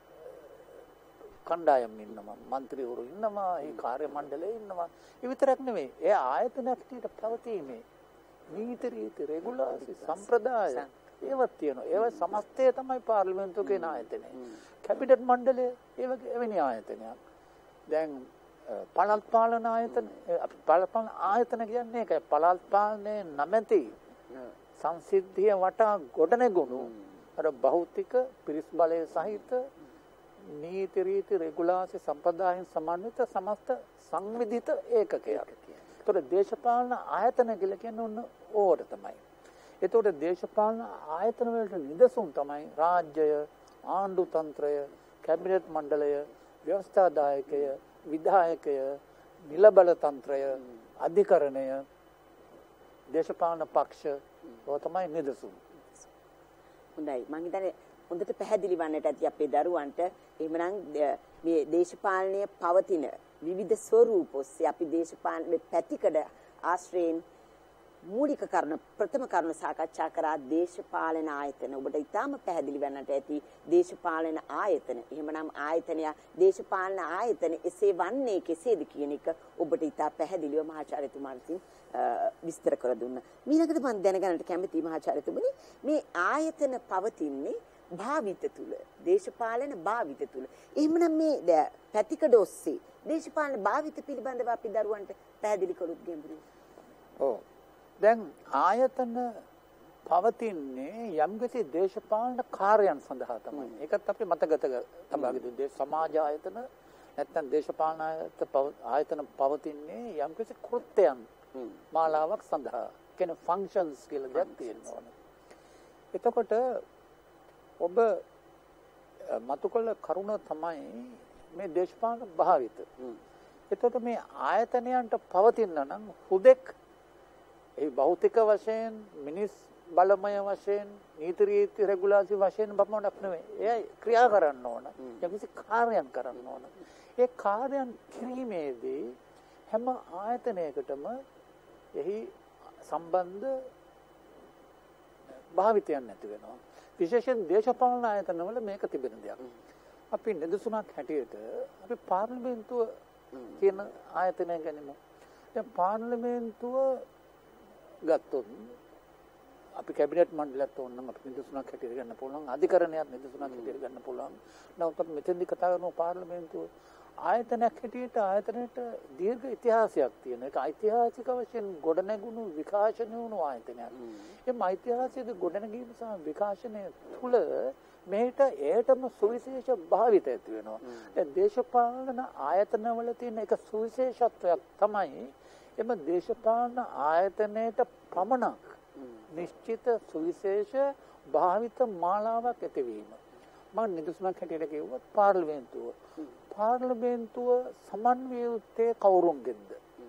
කණ්ඩායම් ඉන්නවා. മന്ത്രിවරු ඉන්නවා. ඒ කාර්ය මණ්ඩලය ඉන්නවා. ඒ විතරක් නෙවෙයි. ඒ ආයතන ඇක්ටියට පැවතීමේ නීති රීති රෙගුලාසි සම්ප්‍රදාය ඒවත් තියෙනවා. ඒවා සමස්තය තමයි පාර්ලිමේන්තුව කියන ආයතනය. කැබිනට් මණ්ඩලය ඒ වගේ එවැනි ආයතනයක්. දැන් පළාත් පාලන ආයතන අපි පළාත් පාලන ආයතන කියන්නේ ඒකයි. පළාත් පාලනයේ නැමැති සංසිද්ධිය වටා ගොඩනැගුණු අර භෞතික පිරිස් බලය සහිත නීති රීති රෙගුලාසි සම්ප්‍රදායන් සමන්විත සමස්ත සංවිධිත ඒකකයක්. ඒතකොට දේශපාලන ආයතන කියලා කියන්නේ ඔන්න ඕකට තමයි. ඒතකොට දේශපාලන ආයතන වලට නිදසුන් තමයි රාජ්‍යය, ආණ්ඩු තන්ත්‍රය, කැබිනට් මණ්ඩලය, ව්‍යවස්ථාදායකය, විධායකය, නිලබල තන්ත්‍රය, අධිකරණය, දේශපාලන පක්ෂ ඔය තමයි නිදසුන්. හොඳයි. මම හිතන්නේ හොඳට පැහැදිලි වන්නට ඇති අපේ දරුවන්ට. එහෙමනම් මේ දේශපාලනයේ පවතින විවිධ ස්වරූප ඔස්සේ අපි දේශපාලන පැතිකඩ ආශ්‍රයෙන් මූලික කරුණු ප්‍රථම කරුණු සාකච්ඡා කරා දේශපාලන ආයතන. ඔබට ඉතාම පැහැදිලි වෙන්නට ඇති දේශපාලන ආයතන. එහෙමනම් ආයතනය දේශපාලන ආයතන එසේ වන්නේ කෙසේද කියන එක ඔබට ඉතා පැහැදිලිව මහාචාර්යතුමා විසින් විස්තර කර දුන්නා. ඊළඟට මම දැනගන්නට කැමතියි මහාචාර්යතුමනි මේ ආයතන පවතින්නේ භාවිත තුල දේශපාලන භාවිත තුල. එහෙමනම් මේ පැතිකඩ ඔස්සේ දේශපාලන භාවිත පිළිබඳව අපි දරුවන්ට පැහැදිලි කළොත් ගැඹුරින්. ඔව්. දැන් ආයතන පවතින්නේ යම්කිසි දේශපාලන කාර්යයන් සඳහා තමයි. ඒකත් අපි මතගත තබා ගන්න. සමාජ ආයතන නැත්නම් දේශපාලන ආයතන පවතින්නේ යම්කිසි කෘත්‍යයන් මාලාවක් සඳහා. කියන්නේ ෆන්ක්ෂන්ස් කියලා දෙයක් තියෙනවා. එතකොට ඔබ මතු කළ කරුණ තමයි මේ දේශපාලන භාවිත. එතකොට මේ ආයතනයන්ට පවතින නම් හුදෙක් ඒ භෞතික වශයෙන් මිනිස් බලමය වශයෙන් නීති රීති රෙගුලාසි වශයෙන් බපමණක් නෙවෙයි. ඒ ක්‍රියා කරන්න ඕන. යම්කිසි කාර්යයක් කරන්න ඕන. ඒ කාර්යයන් කිරීමේදී හැම ආයතනයකටම එහි සම්බන්ධ භාවිතයන් නැති වෙනවා. විශේෂයෙන් දේශපාලන ආයතනවල මේක තිබෙන දෙයක්. අපි නිදසුනක් හැටියට අපි පාර්ලිමේන්තුව කියන ආයතනය ගනිමු. දැන් පාර්ලිමේන්තුව ගත්තොත් අපි කැබිනට් මණ්ඩලයත් ඕනනම් අපි නිදසුනක් හැටියට ගන්න පුළුවන්. අධිකරණයක් නිදසුනක් හැටියට ගන්න පුළුවන්. නමුත් අපි මෙතෙන්දි කතා කරන පාර්ලිමේන්තුව ආයතනයක් හැටියට ආයතනයට දීර්ඝ ඉතිහාසයක් තියෙන. ඒක ඓතිහාසික වශයෙන් ගොඩනැගුණු විකාශනය වුණු ආයතනයක්. මේ ඓතිහාසික ගොඩනැගීම සහ විකාශනය තුළ මේට ඒටම සුවිශේෂ භාවිත ඇති වෙනවා. දැන් දේශපාලන ආයතනවල තියෙන එක සුවිශේෂත්වයක් තමයි එම දේශපාලන ආයතනයට පමණක් නිශ්චිත සුවිශේෂ භාවිත මාලාවක් ඇතිවීම. මම නිදසුනක් හැටියට කිව්වොත් පාර්ලිමේන්තුව. පාර්ලිමේන්තුව සමන්විත යුත්තේ කවුරුන්ගෙන්ද?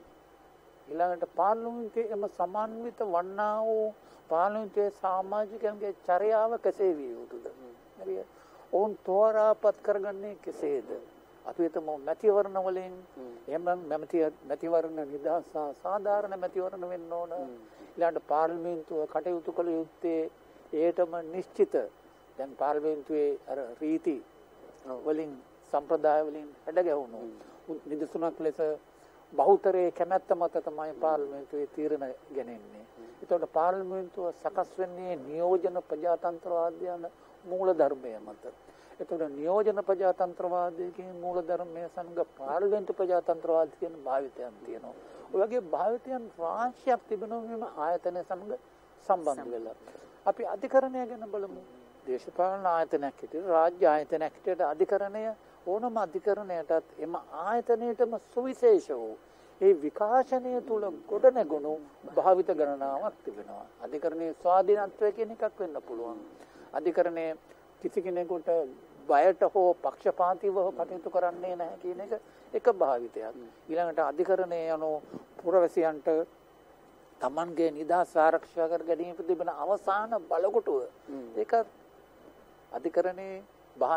ඊළඟට පාර්ලිමේන්තුවේ එම සමන්විත වන්නා වූ පාර්ලිමේන්තුවේ සමාජිකයන්ගේ චර්යාව කෙසේ විය යුතුද? හරිද? ඔවුන් තෝරාපත් කරගන්නේ කෙසේද? අපි හිතමු මැතිවරණ වලින් එහෙම මැති මැතිවරණ නිදහස් සාධාරණ මැතිවරණ වෙන්න ඕන. ඊළඟට පාර්ලිමේන්තුව කටයුතු කළ යුත්තේ ඒටම නිශ්චිත දැන් පාර්ලිමේන්තුවේ අර රීති වලින් සම්ප්‍රදාය වලින් හැඩගැහුණු නිදසුනක් ලෙස බහුතරයේ කැමැත්ත මත තමයි පාර්ලිමේන්තුවේ තීරණ ගැනෙන්නේ. ඒතකොට පාර්ලිමේන්තුව සකස් වෙන්නේ නියෝජන ප්‍රජාතන්ත්‍රවාදය යන මූල ධර්මය මත. එතකොට නියෝජන ප්‍රජාතන්ත්‍රවාදයේ මූල ධර්මය සංග පාර්ලිමේන්තු ප්‍රජාතන්ත්‍රවාද කියන භාවිතයන් තියෙනවා. ඔය වගේ භාවිතයන් රාශියක් තිබෙනවා මේ ආයතන සමග සම්බන්ධ වෙලා. අපි අධිකරණය ගැන බලමු. දේශපාලන ආයතනයක් හිටියට රාජ්‍ය ආයතනයක් හිටියට අධිකරණය ඕනම අධිකරණයටත් එම ආයතනයටම සුවිශේෂ වූ ඒ විකාශනය තුල ගොඩනැගුණු භාවිත ගණනාවක් තිබෙනවා. අධිකරණයේ ස්වාධීනත්වය කියන එකක් වෙන්න පුළුවන්. අධිකරණයේ කිසි කෙනෙකුට බයට හෝ පක්ෂපාතීව කටයුතු කරන්නේ නැහැ කියන එක එක භාවිතයක්. ඊළඟට අධිකරණයේ යන පුරවැසියන්ට තමන්ගේ නිදහස් ආරක්ෂා කර ගැනීම තිබෙන අවසාන බලකොටුව ඒක අධිකරණයේ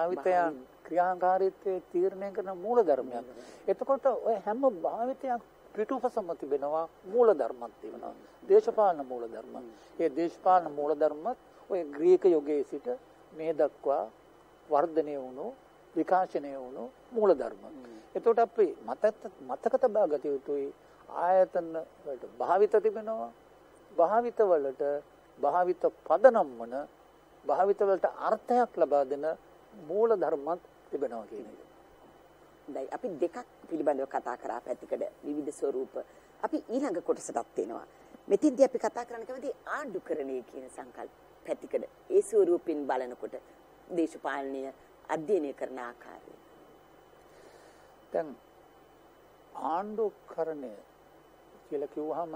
භාවිතයන් ක්‍රියාකාරීත්වයේ තීරණය කරන මූල ධර්මයක්. එතකොට ඔය හැම භාවිතයක් පිටුපසම තිබෙනවා මූලධර්මයක් තිබෙනවා. දේශපාලන මූලධර්ම. ඒ දේශපාලන මූලධර්ම ඔය ග්‍රීක යුගයේ සිට මේ දක්වා වර්ධනය වුණු විකාශනය වුණු මූලධර්ම. එතකොට අපි මතක මතක තබා ගත යුතුයි ආයතන වලට භාවිත තිබෙනවා. භාවිත වලට භාවිත පදනම් වන භාවිත වලට අර්ථයක් ලබා දෙන මූලධර්මත් තිබෙනවා කියන එක. දැන් අපි දෙකක් පිළිබඳව කතා කරා පැතිකඩ විවිධ ස්වරූප. අපි ඊළඟ කොටසටත් එනවා. මෙතෙන්දී අපි කතා කරන්න කැමති ආණ්ඩුකරණය කියන සංකල්ප පැතිකඩ. ඒ ස්වරූපින් බලනකොට දේශපාලනය අධ්‍යයනය කරන ආකාරය. දැන් ආණ්ඩුකරණය කියලා කිව්වහම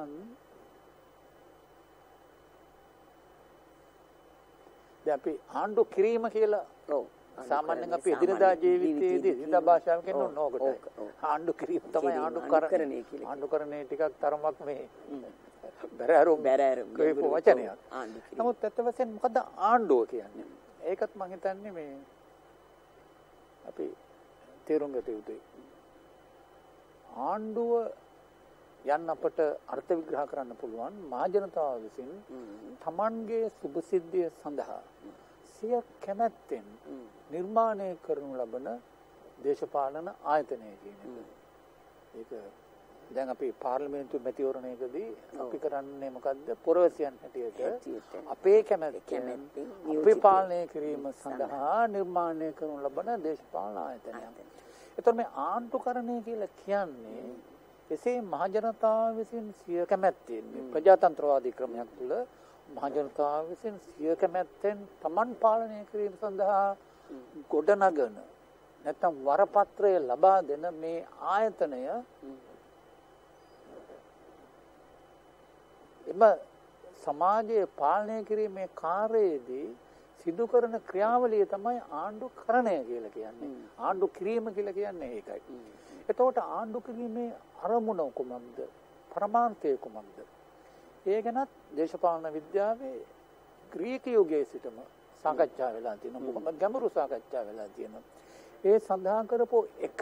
දැන් අපි ආණ්ඩු කිරීම කියලා ඔව් සාමාන්‍යයෙන් අපි එදිනදා ජීවිතයේදී එදිනදා භාෂාවෙන් කියන ඕකට ආණ්ඩු කිරීම තමයි ආණ්ඩුකරණය කියලා. ආණ්ඩුකරණය ටිකක් තරමක් මේ බැරෑරුම් බැරෑරුම් කියපු වචනයක්. නමුත් ඇත්ත වශයෙන්ම මොකද්ද ආණ්ඩුව කියන්නේ? ඒකත් මම හිතන්නේ මේ අපි තේරුම් ගත යුතුයි. ආණ්ඩුව යන්න අපට අර්ථ විග්‍රහ කරන්න පුළුවන් මහ ජනතාව විසින් තමන්ගේ සුභසිද්ධිය සඳහා සිය කැමැත්තෙන් නිර්මාණය කරනු ලබන දේශපාලන ආයතනය කියන එක. ඒක දැන් අපි පාර්ලිමේන්තු මැතිවරණයකදී අපි කරන්නේ මොකද්ද? පුරවැසියන් හැටියට අපේ කැමැත්තෙන් අපේ පාලනය කිරීම සඳහා නිර්මාණය කරනු ලබන දේශපාලන ආයතනයක්. එතකොට මේ ආණ්ඩුකරණය කියලා කියන්නේ එසේ මහ ජනතාව විසින් සිය කැමැත්තෙන් ප්‍රජාතන්ත්‍රවාදී ක්‍රමයක් තුළ මහ ජනතාව විසින් සිය කැමැත්තෙන් තමන් පාලනය කිරීම සඳහා ගොඩනගන නැත්නම් වරපත්‍රය ලබා දෙන මේ ආයතනය එම සමාජයේ පාලනය කිරීමේ කාර්යයේදී සිදු කරන ක්‍රියාවලිය තමයි ආණ්ඩුකරණය කියලා කියන්නේ. ආණ්ඩු කිරීම කියලා කියන්නේ ඒකයි. එතකොට ආණ්ඩු කිරීමේ අරමුණ කුමක්ද? පරමාර්ථය කුමක්ද? ඒ ගැනත් දේශපාලන විද්‍යාවේ ග්‍රීක යුගයේ සිටම සාකච්ඡා වෙලා තියෙනවා. කොහොමද ගැඹුරු සාකච්ඡා වෙලා තියෙනවා. ඒ සඳහන් කරපු එක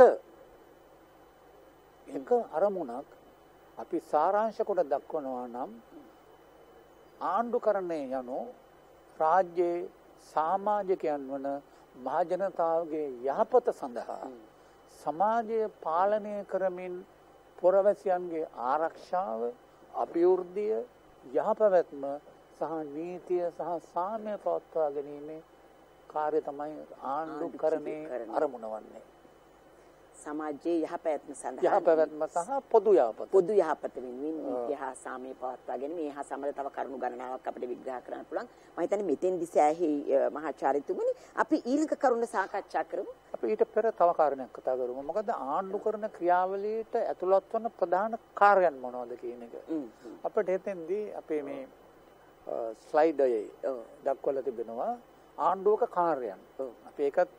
එක අරමුණක් අපි සාරාංශ කොට දක්වනවා නම් ආණ්ඩුකරණය යනු රාජ්‍යයේ සමාජිකයන් වන මහ ජනතාවගේ යහපත සඳහා සමාජය පාලනය කරමින් පුරවැසියන්ගේ ආරක්ෂාව, අභිවෘද්ධිය, යහපැවැත්ම සහ නීතිය සහ සාමය පවත්වා ගැනීමේ කාර්ය තමයි ආණ්ඩුකරණයේ අරමුණ වන්නේ. සමාජයේ යහපැවැත්ම සඳහා යහපැවැත්ම සහ පොදු යහපත පොදු යහපත වෙනුවෙන් නීතිය හා සාමය පවත්වා ගැනීම මේ හා සම්බන්ධ තව කරුණු ගණනාවක් අපිට විග්‍රහ කරන්න පුළුවන්. මම හිතන්නේ මෙතෙන්දි සෑහි මහාචාර්යතුමනි අපි ඊළඟ කරුණ සාකච්ඡා කරමු. අපි ඊට පෙර තව කාරණයක් කතා කරමු. මොකද ආණ්ඩු කරන ක්‍රියාවලියට ඇතුළත් වන ප්‍රධාන කාර්යයන් මොනවද කියන එක. අපිට එතෙන්දී අපේ මේ ස්ලයිඩ් එකේ දක්වලා තිබෙනවා ආණ්ඩුවක කාර්යයන්. අපි ඒකත්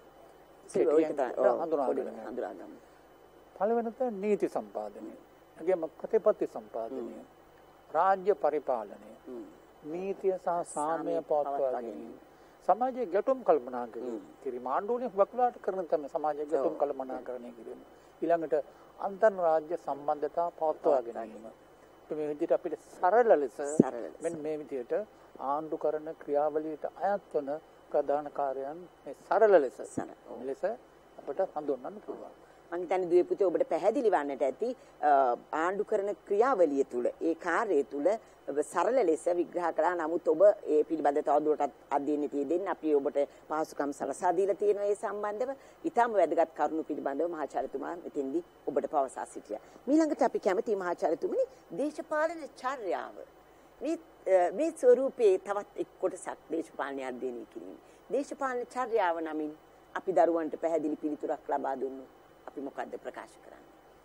හඳුනාගන්න. පළවෙනිත නීති සම්පාදනය. එගේම ප්‍රතිපත්ති සම්පාදනය. රාජ්‍ය පරිපාලනය. නීතිය සහ සාමය පවත්වා ගැනීම. සමාජයේ ගැටුම් කල්පනා කිරීම. ආණ්ඩුවලින් වක්ලාට කරන තමයි සමාජයේ ගැටුම් කල්පනාකරණය කිරීම. ඊළඟට අන්තර්රාජ්‍ය සම්බන්ධතා පවත්වා ගැනීම. මේ විදිහට අපිට සරල ලෙස මෙන්න මේ විදිහට ආණ්ඩු කරන ක්‍රියාවලියට අයත් වන ප්‍රධාන කාර්යයන් මේ සරල ලෙස ලෙස අපිට හඳුන්වන්න පුළුවන්. මම හිතන්නේ දුවේ පුතේ ඔබට පැහැදිලි වන්නට ඇති ආණ්ඩු කරන ක්‍රියාවලිය තුළ ඒ කාර්යය තුළ සරල ලෙස විග්‍රහ කළා. නමුත් ඔබ ඒ පිළිබඳ තවදුරටත් අධ්‍යයනය දෙන්න අපි ඔබට පහසුකම් සලසා දීලා තියෙනවා. ඒ සම්බන්ධව ඊටම වැදගත් කරුණු පිළිබඳව මහාචාර්යතුමා මෙතෙන්දී ඔබට පවසා සිටියා. ඊළඟට අපි කැමති මහාචාර්යතුමනි දේශපාලන චර්යාව මේ මේ ස්වරූපයේ තවත් එක් කොටසක් දේශපාලන අධ්‍යයනය කිරීම. දේශපාලන චර්යාව නමින් අපි දරුවන්ට පැහැදිලි පිළිතුරක් ලබා දුන්නු. අපි මොකද්ද ප්‍රකාශ කරන්නේ?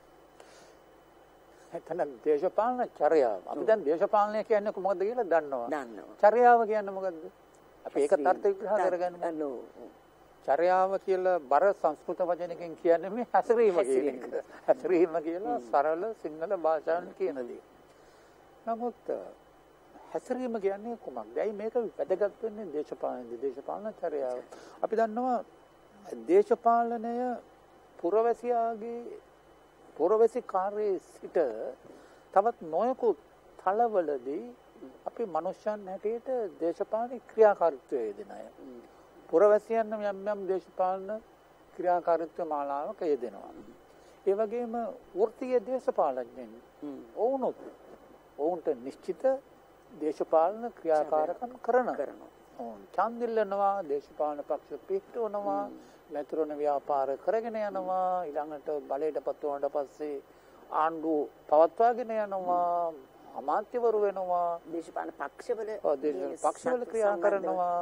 එතන දේශපාලන චර්යාව. අපි දැන් දේශපාලනය කියන්නේ කොහොමද කියලා දන්නවා. දන්නවා. චර්යාව කියන්නේ මොකද්ද? අපි ඒක තර්ක විග්‍රහ කරගන්නු. චර්යාව කියලා බර සංස්කෘත වචනකින් කියන්නේ මේ හැසිරීම කියන එක. හැසිරීම කියලා සරල සිංහල භාෂාවෙන් කියන දේ. නමුත් හැසිරීම කියන්නේ කොහොමද? ඇයි මේක වැදගත් වෙන්නේ දේශපාලන දේශපාලන චර්යාව? අපි දන්නවා දේශපාලනය පුරවැසියාගේ පුරවැසි කාර්යයේ සිට තවත් නොයෙකුත් තලවලදී අපි මනුෂ්‍යයන් හැටියට දේශපාලන ක්‍රියාකාරීත්වය යෙදෙන අය. පුරවැසියන් යම් යම් දේශපාලන ක්‍රියාකාරීත්ව මාලාවක යෙදෙනවා. ඒ වගේම වෘත්තීය දේශපාලඥයන් ඔවුනොත් ඔවුන්ට නිශ්චිත දේශපාලන ක්‍රියාකාරකම් කරන කරනවා. ඡන්දිල්ලනවා, දේශපාලන පක්ෂ පිහිටවනවා, මෙතුරුන ව්‍යාපාර කරගෙන යනවා, ඊළඟට බලයට පත් වුණාට පස්සේ ආණ්ඩුව පවත්වාගෙන යනවා, අමාත්‍යවරු වෙනවා, දේශපාලන පක්ෂවල පක්ෂවල ක්‍රියා කරනවා,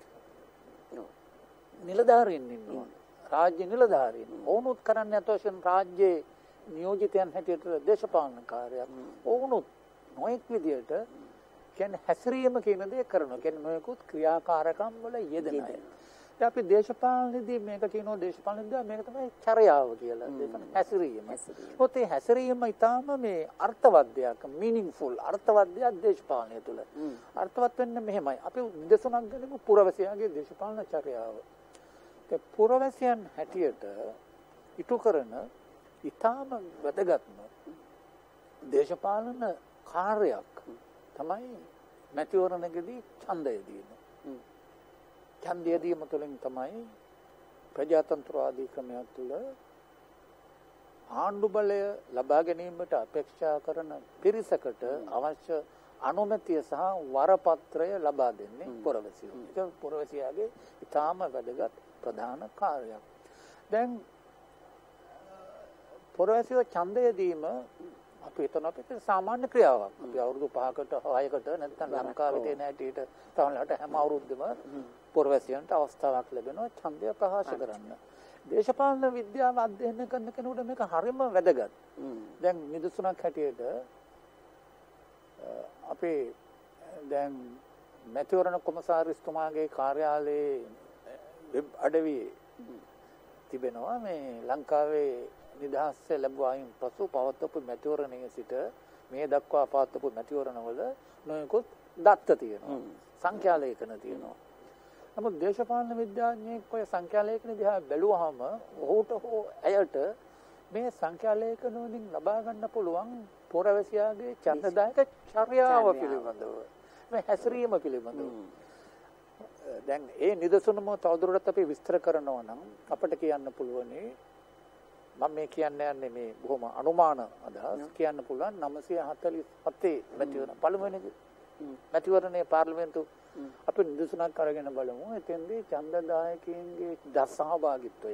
නිලධාරීන් ඉන්නවා, රාජ්‍ය නිලධාරීන්. ඔවුනුත් කරන්නේ අතවශ්‍යන රාජ්‍යයේ නියෝජිතයන් හැටියට දේශපාලන කාර්යයක්. ඔවුනුත් නොඑක් විදියට කියන්නේ හැසිරීම කියන දේ කරනවා. කියන්නේ නොයෙකුත් ක්‍රියාකාරකම් වල යෙදෙන අය. දැන් අපි දේශපාලනයේදී මේක කියනවා දේශපාලනයේදී මේක තමයි චර්යාව කියලා. දේශපාලන හැසිරීම. ඒත් ඒ හැසිරීම ඊටාම මේ අර්ථවත් දෙයක්, meaningful අර්ථවත් දෙයක් දේශපාලනය තුළ. අර්ථවත් වෙන්නේ මෙහෙමයි. අපි දෙසුණක් ගනිමු පුරවැසියාගේ දේශපාලන චර්යාව. ඒ පුරවැසියන් හැටියට ඉටු කරන ඊටාම වැදගත්ම දේශපාලන කාර්යයක් තමයි මැතිවරණයේදී ඡන්දය දීම. ඡන්දය දීම තුළින් තමයි ප්‍රජාතන්ත්‍රවාදී ක්‍රමයක් තුළ ආණ්ඩු බලය ලබා ගැනීමට අපේක්ෂා කරන පිරිසකට අවශ්‍ය අනුමැතිය සහ වරපත්‍රය ලබා දෙන්නේ පුරවැසියෝ. ඒක පුරවැසියාගේ ඉතාම වැදගත් ප්‍රධාන කාර්යයක්. දැන් පුරවැසියෝ ඡන්දය දීම අපි හිතන අපිට සාමාන්‍ය ක්‍රියාවක්. අපි අවුරුදු පහකට හයකට නැත්නම් ලංකාවේ තියෙන හැටියට තමලට හැම අවුරුද්දෙම පුරවැසියන්ට අවස්ථාවක් ලැබෙනවා ඡන්දය ප්‍රකාශ කරන්න. දේශපාලන විද්‍යාව අධ්‍යයනය කරන කෙනෙකුට මේක හරිම වැදගත්. දැන් නිදසුනක් හැටියට අපේ දැන් මැතිවරණ කොමසාරිස්තුමාගේ කාර්යාලයේ වෙබ් අඩවියේ තිබෙනවා මේ ලංකාවේ නිදහස් ලැබුවායින් පසු පවත්වපු මැතිවරණයේ සිට මේ දක්වා පවත්වපු මැතිවරණවල නොයෙකුත් දත්ත තියෙනවා. සංඛ්‍යා ලේඛන තියෙනවා. නමුත් දේශපාලන විද්‍යාඥයෙක් ඔය සංඛ්‍යා ලේඛන දිහා බැලුවාම ඔහුට හෝ ඇයට මේ සංඛ්‍යා ලේඛන වලින් ලබා ගන්න පුළුවන් පුරවැසියාගේ ඡන්දදායක චර්යාව පිළිබඳව මේ හැසිරීම පිළිබඳව දැන් ඒ නිදසුනම තවදුරටත් අපි විස්තර කරනවා නම් අපිට කියන්න පුළුවනි මම මේ කියන්නේ යන්නේ මේ බොහොම අනුමාන අදහස් කියන්න පුළුවන් නවසිය හතළිස් හතේ මැතිවරණ පළමුවෙනි මැතිවරණයේ පාර්ලිමේන්තු අපි නිදසුනක් අරගෙන බලමු. එතෙන්දී ඡන්දදායකයන්ගේ දසහභාගීත්වය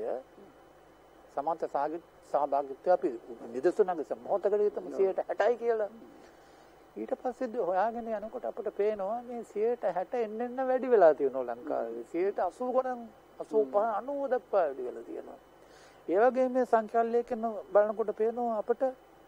සමන්ත සහභාගීත්වය අපි නිදසුනක මොහොතකදී හිතමු සියයට හැටයි කියලා. ඊට පස්සේ හොයාගෙන යනකොට අපිට පේනවා මේ සියයට හැට එන්න එන්න වැඩි වෙලා තියෙනවා ලංකාවේ. සියයට අසූ ගණන් අසූ පහ අනූ දක්වා වැඩි වෙලා තියෙනවා. ඒ වගේම මේ සංඛ්‍යා ලේඛන බලනකොට පේනවා අපිට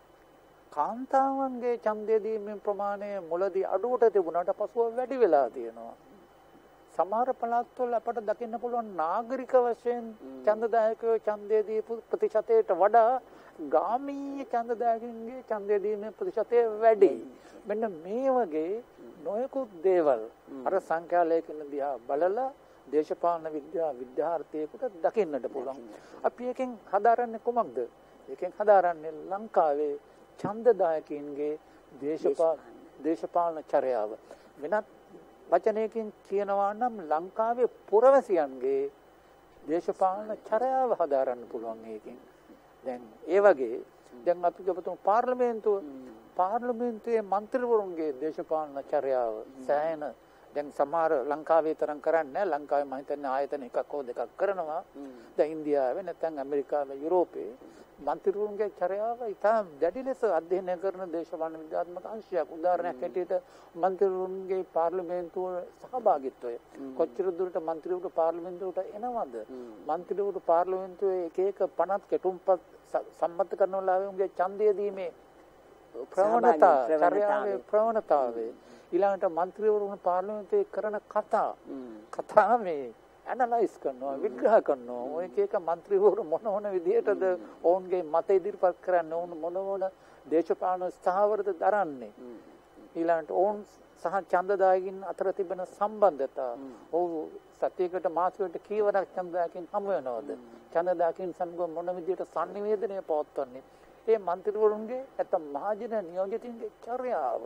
කාන්තාවන්ගේ ඡන්දය දීමේ ප්‍රමාණය මුලදී අඩුවට තිබුණාට පසුව වැඩි වෙලා තියෙනවා. සමහර පළාත්වල අපට දකින්න පුළුවන් නාගරික වශයෙන් ඡන්දදායකයෝ ඡන්දය දීපු ප්‍රතිශතයට වඩා ගාමීය ඡන්දදායකයන්ගේ ඡන්දය දීමේ ප්‍රතිශතය වැඩි. මෙන්න මේ වගේ නොයෙකුත් දේවල් අර සංඛ්‍යා ලේඛන දිහා බලලා දේශපාලන විද්‍යාව විද්‍යාර්ථියෙකුට දකින්නට පුළුවන්. අපි එකෙන් හදාරන්නේ කොමක්ද? එකෙන් හදාරන්නේ ලංකාවේ ඡන්දදායකයන්ගේ දේශපාල දේශපාලන චර්යාව. වෙනත් වචනයකින් කියනවා නම් ලංකාවේ පුරවැසියන්ගේ දේශපාලන චර්යාව හදාරන්න පුළුවන් මේකෙන්. දැන් ඒ වගේ දැන් අපි ගමු පාර්ලිමේන්තුව පාර්ලිමේන්තුවේ മന്ത്രിවරුන්ගේ දේශපාලන චර්යාව සෑහෙන දැන් සමහර ලංකාවේ තරම් කරන්නේ නැහැ. ලංකාවේ මම හිතන්නේ ආයතන එකක් හෝ දෙකක් කරනවා. දැන් ඉන්දියාවේ නැත්නම් ඇමරිකාවේ යුරෝපයේ මන්ත්‍රීවරුන්ගේ චර්යාව ඉතාම දැඩි ලෙස අධ්‍යයනය කරන දේශපාලන විද්‍යාත්මක අංශයක්. උදාහරණයක් හැටියට මන්ත්‍රීවරුන්ගේ පාර්ලිමේන්තුව සහභාගීත්වය. කොච්චර දුරට මන්ත්‍රීවරු පාර්ලිමේන්තුවට එනවද? මන්ත්‍රීවරු පාර්ලිමේන්තුවේ එක එක පනත් කෙටුම්පත් සම්මත කරන ලාවෙන්ගේ ඡන්දය දීමේ ප්‍රවණතා චර්යාවේ ප්‍රවණතාවය. ඊළඟට මන්ත්‍රීවරුන් පාර්ලිමේන්තුවේ කරන කතා කතා මේ ඇනලයිස් කරනවා විග්‍රහ කරනවා. ඔය එක එක මන්ත්‍රීවරු මොන මොන විදිහටද ඔවුන්ගේ මත ඉදිරිපත් කරන්නේ, ඔවුන් මොන මොන දේශපාලන ස්ථාවරද දරන්නේ, ඊළඟට ඔවුන් සහ ඡන්දදායකින් අතර තිබෙන සම්බන්ධතාව, ඔව් සත්‍යයකට මාසයකට කීවරක් ඡන්දදායකින් හමු වෙනවද, ඡන්දදායකින් සමග මොන විදිහට sannivedanaya පවත්වන්නේ, ඒ മന്ത്രിවරුන්ගේ නැත්නම් මහජන නියෝජිතින්ගේ චර්යාව.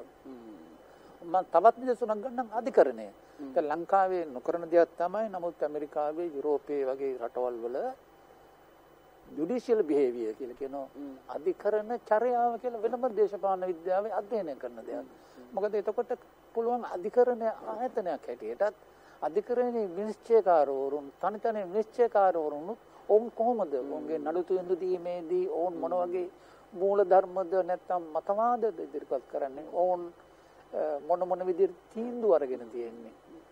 මම තවත් නිදසුනක් ගන්නම් අධිකරණය. දැන් ලංකාවේ නොකරන දෙයක් තමයි නමුත් ඇමරිකාවේ යුරෝපයේ වගේ රටවල් වල ජුඩිෂියල් බිහේවියර් කියලා කියනවා. අධිකරණ චර්යාව කියලා වෙනම දේශපාලන විද්‍යාවේ අධ්‍යයනය කරන දෙයක්. මොකද එතකොට පුළුවන් අධිකරණ ආයතනයක් හැටියටත් අධිකරණයේ විනිශ්චයකාරවරුන් තනි තනි විනිශ්චයකාරවරුන් ඔවුන් කොහොමද ඔවුන්ගේ නඩු තුඩු දීමේදී ඔවුන් මොන වගේ මූල ධර්මද නැත්නම් මතවාදද ඉදිරිපත් කරන්නේ ඔවුන් මොන මොන විදිහට තීන්දුව අරගෙන තියෙන්නේ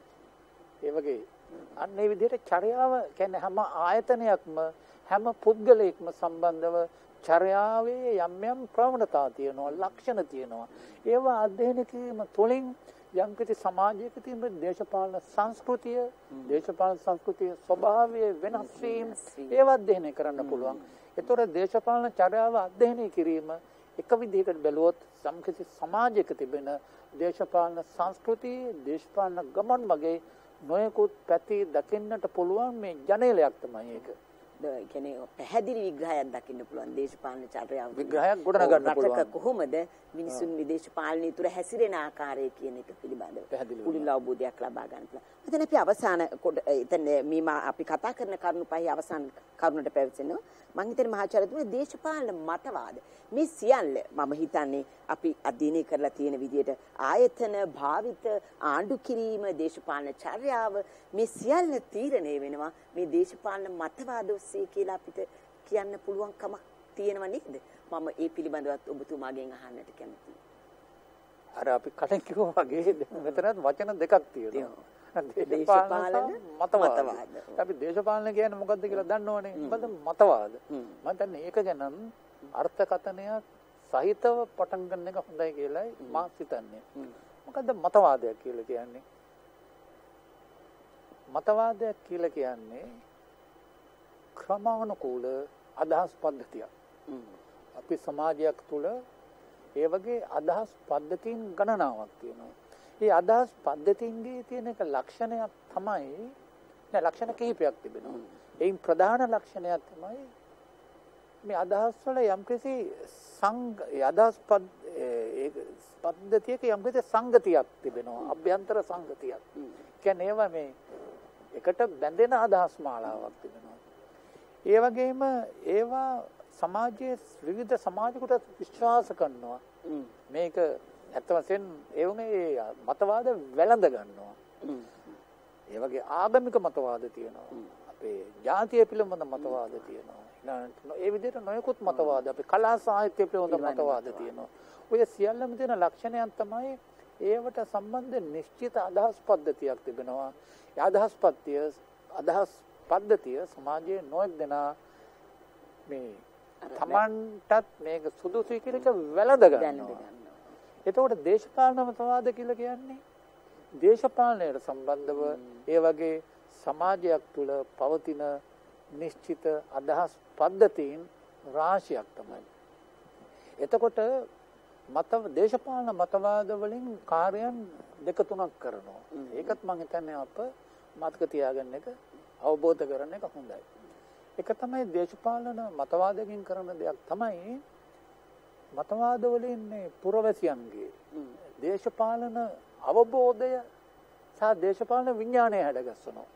ඒ වගේ අන්න ඒ විදිහට චර්යාව කියන්නේ හැම ආයතනයක්ම හැම පුද්ගලයෙක්ම සම්බන්ධව චර්යාවේ යම් යම් ප්‍රවණතා තියෙනවා ලක්ෂණ තියෙනවා ඒවා අධ්‍යයනය කිරීම තුළින් යම්කිසි සමාජයක තියෙන දේශපාලන සංස්කෘතිය දේශපාලන සංස්කෘතිය ස්වභාවය වෙනස් වීම ඒවා අධ්‍යයනය කරන්න පුළුවන්. ඒතොර දේශපාලන චර්යාව අධ්‍යයනය කිරීම එක විදිහකට බැලුවොත් යම්කිසි සමාජයක තිබෙන දේශපාලන සංස්කෘතිය දේශපාලන ගමන් මගේ නොයෙකුත් පැති දකින්නට පුළුවන් මේ ජනේලයක් තමයි ඒක. ඒ කියන්නේ පැහැදිලි විග්‍රහයක් දකින්න පුළුවන් දේශපාලන චර්යාව විග්‍රහයක් ගොඩනගන්න පුළුවන්. කොහොමද මිනිසුන් විදේශ පාලනය තුර හැසිරෙන ආකාරය කියන එක පිළිබඳව පුළුල් අවබෝධයක් ලබා ගන්න පුළුවන්. මෙතන අපි අවසාන එතන මේ අපි කතා කරන කරුණු පහේ අවසාන කරුණට පැවසෙනවා. මම හිතන්නේ මහාචාර්යතුමනි දේශපාලන මතවාද මේ සියල්ල මම හිතන්නේ අපි අධ්‍යයනය කරලා තියෙන විදිහට ආයතන භාවිත ආණ්ඩු කිරීම දේශපාලන චර්යාව මේ සියල්ල තීරණය වෙනවා මේ දේශපාලන මතවාද ඔස්සේ කියලා අපිට කියන්න පුළුවන් කමක් තියෙනව නේද? මම ඒ පිළිබඳවත් ඔබතුමාගෙන් අහන්නට කැමතියි. අර අපි කලින් කිව්වා වගේ මෙතනත් වචන දෙකක් තියෙනවා. දේශපාලන මතවාද. අපි දේශපාලන කියන්නේ මොකද්ද කියලා දන්නවනේ. මොකද මතවාද. මම දන්නේ ඒක ගැන අර්ථකථනයක් සහිතව පටන් ගන්න එක හොඳයි කියලායි මා හිතන්නේ. මොකද්ද මතවාදයක් කියලා කියන්නේ? මතවාදයක් කියලා කියන්නේ ක්‍රමානුකූල අදහස් පද්ධතියක්. අපි සමාජයක් තුළ ඒ වගේ අදහස් පද්ධතීන් ගණනාවක් තියෙනවා. මේ අදහස් පද්ධතීන්ගේ තියෙන එක ලක්ෂණයක් තමයි නෑ ලක්ෂණ කිහිපයක් තිබෙනවා. ඒයින් ප්‍රධාන ලක්ෂණයක් තමයි මේ අදහස් වල යම්කිසි සංග අදහස් පද්ධතියක යම්කිසි සංගතියක් තිබෙනවා. අභ්‍යන්තර සංගතියක්. කියන්නේ ඒවා මේ එකට බැඳෙන අදහස් මාලාවක් තිබෙනවා. ඒ වගේම ඒවා සමාජයේ විවිධ සමාජ කොටස් විශ්වාස කරනවා. මේක ඇත්ත වශයෙන් ඒ වගේ මතවාද වැළඳ ගන්නවා. ඒ වගේ ආගමික මතවාද තියෙනවා. අපේ ජාතිය පිළිබඳ මතවාද තියෙනවා. ඒ විදිහට නොයෙකුත් මතවාද අපේ කලා සාහිත්‍ය පිළිබඳ මතවාද තියෙනවා. ඔය සියල්ලම තියෙන ලක්ෂණයක් තමයි ඒවට සම්බන්ධ නිශ්චිත අදහස් පද්ධතියක් තිබෙනවා. ඒ අදහස් පද්ධතිය අදහස් පද්ධතිය සමාජයේ නොයෙක් දෙනා මේ තමන්ටත් මේක සුදුසුයි කියලා එක වැළඳ ගන්නවා. එතකොට දේශපාලන මතවාද කියලා කියන්නේ දේශපාලනයට සම්බන්ධව ඒ වගේ සමාජයක් තුළ පවතින නිශ්චිත අදහස් පද්ධතීන් රාශියක් තමයි. එතකොට මත දේශපාලන මතවාද වලින් කාර්යයන් දෙක තුනක් කරනවා. ඒකත් මම හිතන්නේ අප මතක තියාගන්න එක අවබෝධ කරගන්න එක හොඳයි. එක තමයි දේශපාලන මතවාදකින් කරන දෙයක් තමයි මතවාද වලින් මේ පුරවැසියන්ගේ දේශපාලන අවබෝධය සහ දේශපාලන විඥානය හැඩගස්සනවා.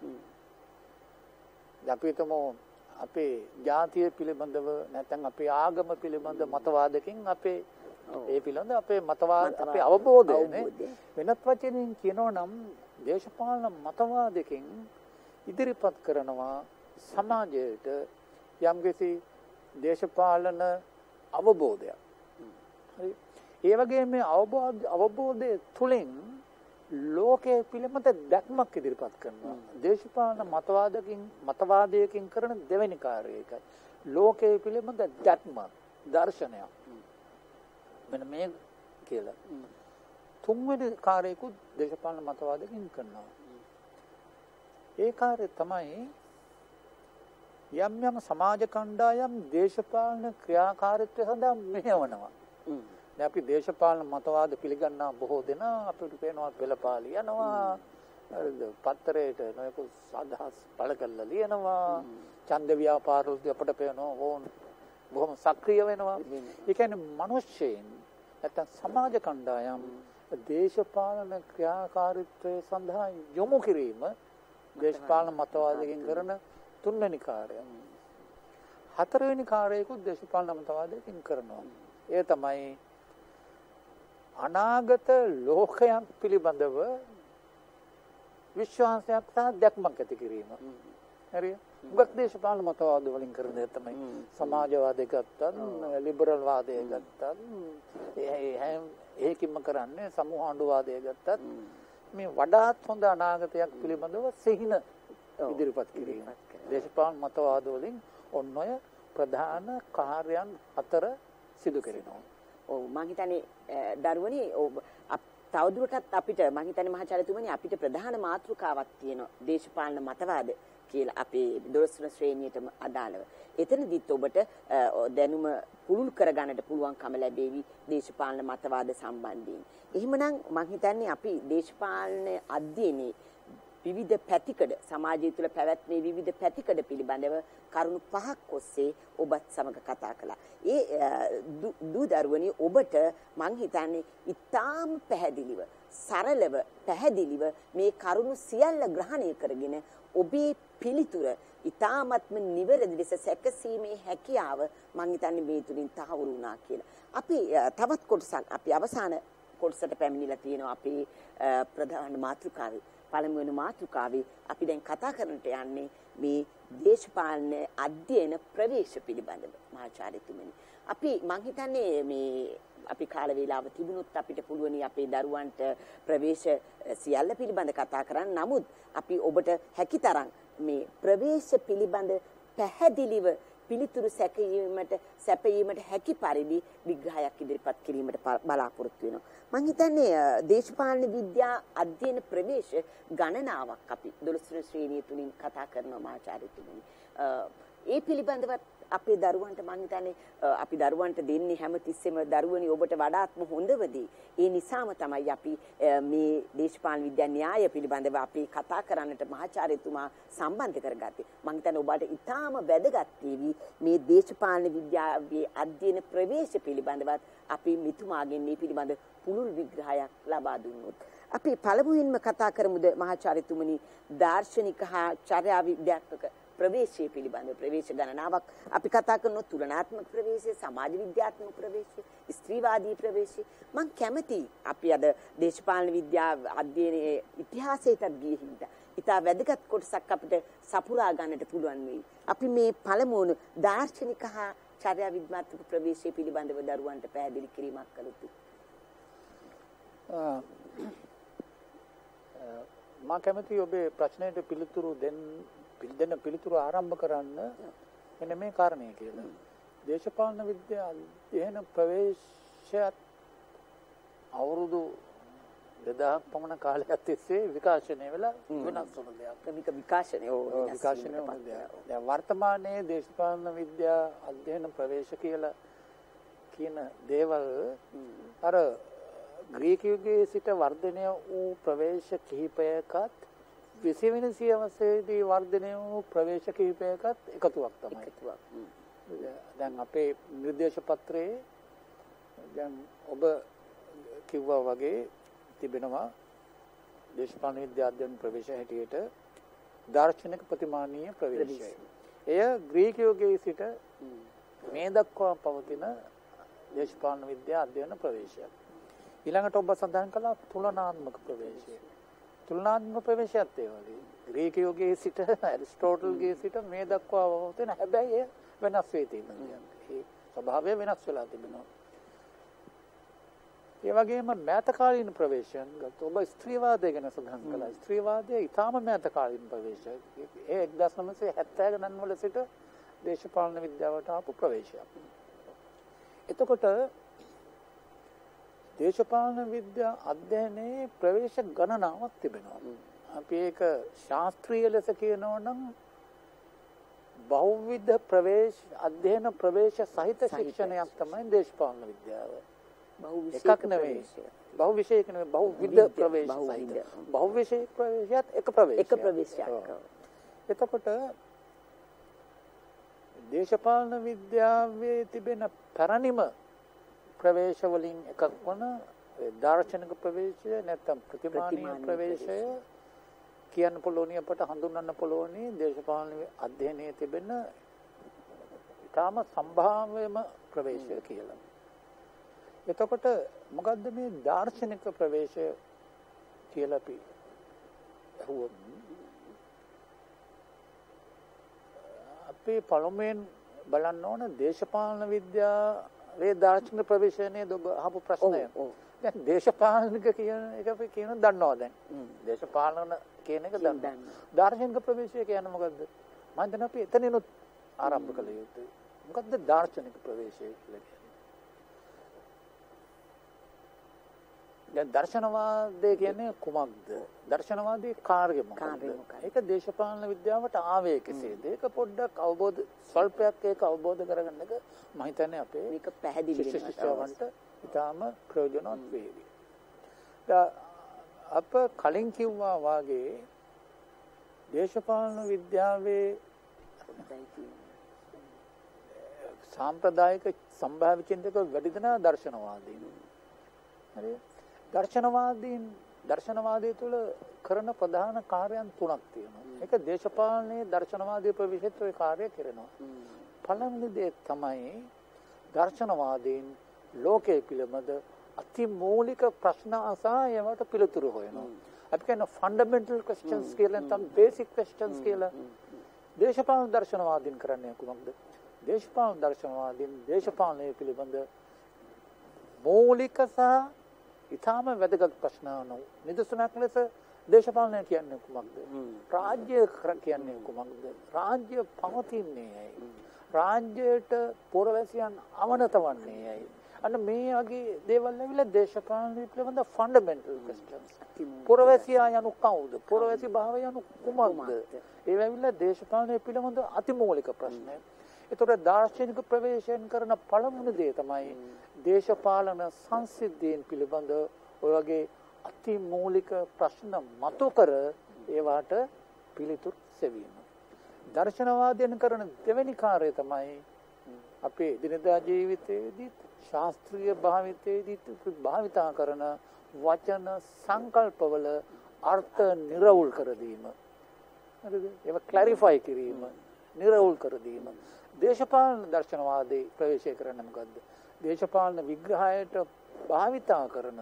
අපි හිතමු අපේ ජාතිය පිළිබඳව නැත්නම් අපේ ආගම පිළිබඳ මතවාදකින් අපේ ඒ පිළිබඳ අපේ මතවාද අපේ අවබෝධය වෙනත් වචනින් කියනවා නම් දේශපාලන මතවාදකින් ඉදිරිපත් කරනවා සමාජයට යම්කිසි දේශපාලන අවබෝධයක්. හරි. ඒ වගේම මේ අවබෝධ අවබෝධය තුලින් ලෝකයේ පිළිබඳ දැක්මක් ඉදිරිපත් කරනවා. දේශපාලන මතවාදකින් මතවාදයකින් කරන දෙවෙනි කාර්යය ඒකයි. ලෝකයේ පිළිබඳ දැක්ම, දර්ශනයක්. මෙන්න මේ කියලා. තුන්වෙනි කාර්යයකුත් දේශපාලන මතවාදකින් කරනවා. ඒ කාර්යය තමයි යම් යම් සමාජ කණ්ඩායම් දේශපාලන ක්‍රියාකාරීත්වය සඳහා මෙහෙවනවා. දැන් අපි දේශපාලන මතවාද පිළිගන්නා බොහෝ දෙනා අපිට පේනවා පෙළපාලි යනවා. හරිද? පත්තරේට නොයෙකුත් අදහස් පළ කරලා ලියනවා. ඡන්ද ව්‍යාපාරවලදී අපිට පේනවා ඕන් බොහොම සක්‍රිය වෙනවා. ඒ කියන්නේ මිනිස්සෙන් නැත්නම් සමාජ කණ්ඩායම් දේශපාලන ක්‍රියාකාරීත්වය සඳහා යොමු කිරීම දේශපාලන මතවාදයෙන් කරන තුන්වෙනි කාර්යය. හතරවෙනි කාර්යයකුත් දේශපාලන මතවාදයෙන් කරනවා. ඒ තමයි අනාගත ලෝකයක් පිළිබඳව විශ්වාසයක් සහ දැක්මක් ඇති කිරීම. හරිය? මුගක් දේශපාලන මතවාද වලින් කරන දේ තමයි සමාජවාදය ගත්තත්, ලිබරල් වාදය ගත්තත්, ඒ ඒකින්ම කරන්නේ සමූහ ආණ්ඩුවාදය ගත්තත් මේ වඩාත් හොඳ අනාගතයක් පිළිබඳව සිහින ඉදිරිපත් කිරීම. දේශපාලන මතවාද වලින් ඔන්න ඔය ප්‍රධාන කාර්යයන් හතර සිදු කරනවා. ඔව් මම හිතන්නේ දරුවනි ඔව් තවදුරටත් අපිට මම හිතන්නේ මහාචාර්යතුමනි අපිට ප්‍රධාන මාතෘකාවක් තියෙනවා දේශපාලන මතවාද කියලා අපේ දොළොස්වන ශ්‍රේණියටම අදාළව. එතනදිත් ඔබට දැනුම පුළුල් කරගන්නට පුළුවන්කම ලැබෙවි දේශපාලන මතවාද සම්බන්ධයෙන්. එහෙමනම් මම හිතන්නේ අපි දේශපාලන අධ්‍යයනයේ විවිධ පැතිකඩ සමාජය තුළ පැවැත්මේ විවිධ පැතිකඩ පිළිබඳව කරුණු පහක් ඔස්සේ ඔබත් සමග කතා කළා. ඒ දූ දරුවනි ඔබට මං හිතන්නේ ඉතාම පැහැදිලිව සරලව පැහැදිලිව මේ කරුණු සියල්ල ග්‍රහණය කරගෙන ඔබේ පිළිතුර ඉතාමත්ම නිවැරදි ලෙස සැකසීමේ හැකියාව මං හිතන්නේ මේ තුලින් තහවුරු වුණා කියලා. අපි තවත් කොටසක් අපි අවසාන කොටසට පැමිණිලා තියෙනවා අපේ ප්‍රධාන මාතෘකාවේ. පළමුවෙනි මාතෘකාවේ අපි දැන් කතා කරන්නට යන්නේ මේ දේශපාලන අධ්‍යයන ප්‍රවේශ පිළිබඳව මහාචාර්යතුමනි. අපි මං හිතන්නේ මේ අපි කාල වේලාව තිබුණොත් අපිට පුළුවනි අපේ දරුවන්ට ප්‍රවේශ සියල්ල පිළිබඳ කතා කරන්න. නමුත් අපි ඔබට හැකිතරම් මේ ප්‍රවේශ පිළිබඳ පැහැදිලිව පිළිතුරු සැකීමට සැපයීමට හැකි පරිදි විග්‍රහයක් ඉදිරිපත් කිරීමට බලාපොරොත්තු වෙනවා. මම හිතන්නේ දේශපාලන විද්‍යා අධ්‍යයන ප්‍රවේශ ගණනාවක් අපි දොළොස්වන ශ්‍රේණිය තුලින් කතා කරනවා මහාචාර්යතුමනි. ඒ පිළිබඳව අපේ දරුවන්ට මම හිතන්නේ අපි දරුවන්ට දෙන්නේ හැමතිස්සෙම දරුවනි ඔබට වඩාත්ම හොඳවදී. ඒ නිසාම තමයි අපි මේ දේශපාලන විද්‍යා න්‍යාය පිළිබඳව අපි කතා කරන්නට මහාචාර්යතුමා සම්බන්ධ කරගත්තේ. මම හිතන්නේ ඔබට ඉතාම වැදගත් වේවි මේ දේශපාලන විද්‍යාවේ අධ්‍යයන ප්‍රවේශ පිළිබඳවත් අපි මෙතුමාගෙන් මේ පිළිබඳ පුළුල් විග්‍රහයක් ලබා දුන්නොත්. අපි පළමුවෙන්ම කතා කරමුද මහාචාර්යතුමනි දාර්ශනික හා චර්යා විද්‍යාත්මක ප්‍රවේශය පිළිබඳව ප්‍රවේශ ගණනාවක් අපි කතා කරනවා. තුලනාත්මක ප්‍රවේශය, සමාජ විද්‍යාත්මක ප්‍රවේශය, ස්ත්‍රීවාදී ප්‍රවේශය. මම කැමති අපි අද දේශපාලන විද්‍යාව අධ්‍යයනයේ ඉතිහාසයටත් ගිය හින්දා ඉතා වැදගත් කොටසක් අපිට සපුරා ගන්නට පුළුවන් වෙයි. අපි මේ පළමුවන දාර්ශනික හා චර්යා විද්‍යාත්මක ප්‍රවේශය පිළිබඳව දරුවන්ට පැහැදිලි කිරීමක් කළොත්. මම කැමති ඔබේ ප්‍රශ්නයට පිළිතුරු දෙන්න පිළිදෙන පිළිතුරු ආරම්භ කරන්න මෙන්න මේ කාරණේ කියලා. දේශපාලන විද්‍යා අධ්‍යයන ප්‍රවේශයත් අවුරුදු දෙදහක් පමණ කාලයක් තිස්සේ විකාශනය වෙලා වෙනස් වුණ දෙයක්. ක්‍රමික විකාශනය ඕ විකාශනය වුණ දෙයක්. දැන් වර්තමානයේ දේශපාලන විද්‍යා අධ්‍යයන ප්‍රවේශ කියලා කියන දේවල් අර ග්‍රීක යුගයේ සිට වර්ධනය වූ ප්‍රවේශ කිහිපයකත් විසිවෙනි සියවසේදී වර්ධනය වූ ප්‍රවේශ කිහිපයකත් එකතුවක් තමයි. එකතුවක්. දැන් අපේ නිර්දේශ පත්‍රයේ දැන් ඔබ කිව්වා වගේ තිබෙනවා දේශපාලන විද්‍යා අධ්‍යයන ප්‍රවේශ හැටියට දාර්ශනික ප්‍රතිමානීය ප්‍රවේශය. එය ග්‍රීක යුගයේ සිට මේ දක්වා පවතින දේශපාලන විද්‍යා අධ්‍යයන ප්‍රවේශයක්. ඊළඟට ඔබ සඳහන් කළා තුලනාත්මක ප්‍රවේශය. තුලනාත්මක ප්‍රවේශයත් ඒ වගේ ග්‍රීක යුගයේ සිට ඇරිස්ටෝටල්ගේ සිට මේ දක්වා පවතින හැබැයි එය වෙනස් වෙ තියෙනවා. ඒ ස්වභාවය වෙනස් වෙලා තිබෙනවා. ඒ වගේම මෑතකාලීන ප්‍රවේශයන් ගත්ත ඔබ ස්ත්‍රීවාදය ගැන සඳහන් කළා. ස්ත්‍රීවාදය ඊටාම මෑතකාලීන ප්‍රවේශයක්. ඒ එක්දාස් නවසිය හැත්තෑ ගණන් වල සිට දේශපාලන විද්‍යාවට ආපු ප්‍රවේශයක්. එතකොට දේශපාලන විද්‍යා අධ්‍යයනයේ ප්‍රවේශ ගණනාවක් තිබෙනවා. අපි ඒක ශාස්ත්‍රීය ලෙස කියනවා නම් බහුවිධ ප්‍රවේශ අධ්‍යයන ප්‍රවේශ සහිත ශික්ෂණයක් තමයි දේශපාලන විද්‍යාව. එකක් නෙවෙයි. බහු විෂයක නෙවෙයි බහුවිධ ප්‍රවේශ සහිත. බහු විෂයක ප්‍රවේශයත් එක ප්‍රවේශයක්. එක ප්‍රවේශයක්. එතකොට දේශපාලන විද්‍යාවේ තිබෙන පැරණිම ප්‍රවේශ වලින් එකක් වන දාර්ශනික ප්‍රවේශය නැත්නම් ප්‍රතිමානීය ප්‍රවේශය කියන්න පුළුවන් අපට හඳුන්වන්න පුළුවන් දේශපාලන අධ්‍යයනයේ තිබෙන ඊටම සම්භාව්‍යම ප්‍රවේශය කියලා. එතකොට මොකද්ද මේ දාර්ශනික ප්‍රවේශය කියලා අපි අහුවොත් අපි පළමුවෙන් බලන්න ඕන දේශපාලන විද්‍යාවේ දාර්ශනික ප්‍රවේශය නේද ඔබ අහපු ප්‍රශ්නය. දැන් දේශපාලනික කියන එක අපි කියන දන්නවා දැන්. දේශපාලන කියන එක දන්නවා. දාර්ශනික ප්‍රවේශය කියන්නේ මොකද්ද? මම දැන් අපි එතනිනුත් ආරම්භ කළ යුතුයි. මොකද්ද දාර්ශනික ප්‍රවේශය කියලා කියන්නේ? දැන් දර්ශනවාදය කියන්නේ කුමක්ද? දර්ශනවාදී කාර්යය මොකක්ද? ඒක දේශපාලන විද්‍යාවට ආවේ කෙසේද? ඒක පොඩ්ඩක් අවබෝධ ස්වල්පයක් ඒක අවබෝධ කරගන්න එක මම හිතන්නේ අපේ මේක පැහැදිලි වෙනවට ඉතාම ප්‍රයෝජනවත් වේවි. අප කලින් කිව්වා වාගේ දේශපාලන විද්‍යාවේ සාම්ප්‍රදායික සම්භාව්‍ය චින්තක වැඩි දෙනා දර්ශනවාදීන්. හරි. දර්ශනවාදීන් දර්ශනවාදය තුළ කරන ප්‍රධාන කාර්යයන් තුනක් තියෙනවා. ඒක දේශපාලනයේ දර්ශනවාදී ප්‍රවිෂිතව කාර්ය කරනවා. පළවෙනි දේ තමයි දර්ශනවාදීන් ලෝකයේ පිළිබඳ අති මූලික ප්‍රශ්න අසා ඒවට පිළිතුරු හොයනවා. අපි කියන ෆන්ඩමෙන්ටල් ක්වෙස්චන්ස් කියලා නැත්නම් බේසික් ක්වෙස්චන්ස් කියලා. දේශපාලන දර්ශනවාදීන් කරන්නේ කොහොමද? දේශපාලන දර්ශනවාදීන් දේශපාලනය පිළිබඳ මූලික සහ ඊටාම වැදගත් ප්‍රශ්න නිදසුනක් ලෙස දේශපාලනය කියන්නේ කුමක්ද? රාජ්‍ය කියන්නේ කුමක්ද? රාජ්‍ය පවතින්නේ ඇයි? රාජ්‍යයට පුරවැසියන් අවනත වන්නේ ඇයි? අන්න මේ වගේ දේවල් ඇවිල්ලා දේශපාලනය පිළිබඳ ෆන්ඩමෙන්ටල් ක්වෙස්චන්ස්. පුරවැසියා යනු කවුද? පුරවැසි භාවය යනු කුමක්ද? ඒව ඇවිල්ලා දේශපාලනය පිළිබඳ අතිමූලික ප්‍රශ්න. ඒතකොට දාර්ශනික ප්‍රවේශයෙන් කරන පළමුව දේ තමයි දේශපාලන සංසිද්ධීන් පිළිබඳ ඔය වගේ අති මූලික ප්‍රශ්න මතු කර ඒවට පිළිතුරු සෙවීම. දර්ශනවාදයෙන් කරන දෙවෙනි කාර්යය තමයි අපේ දිනදා ජීවිතයේදී ශාස්ත්‍රීය භාවිතයේදී භාවිතා කරන වචන සංකල්පවල අර්ථ නිර්වුල් කර දීම. හරිද? ඒවා ක්ලැරිෆයි කිරීම, නිර්වුල් කර දීම. දේශපාලන දර්ශනවාදී ප්‍රවේශය කරන්න මොකද්ද? දේශපාලන විග්‍රහයට භාවිතා කරන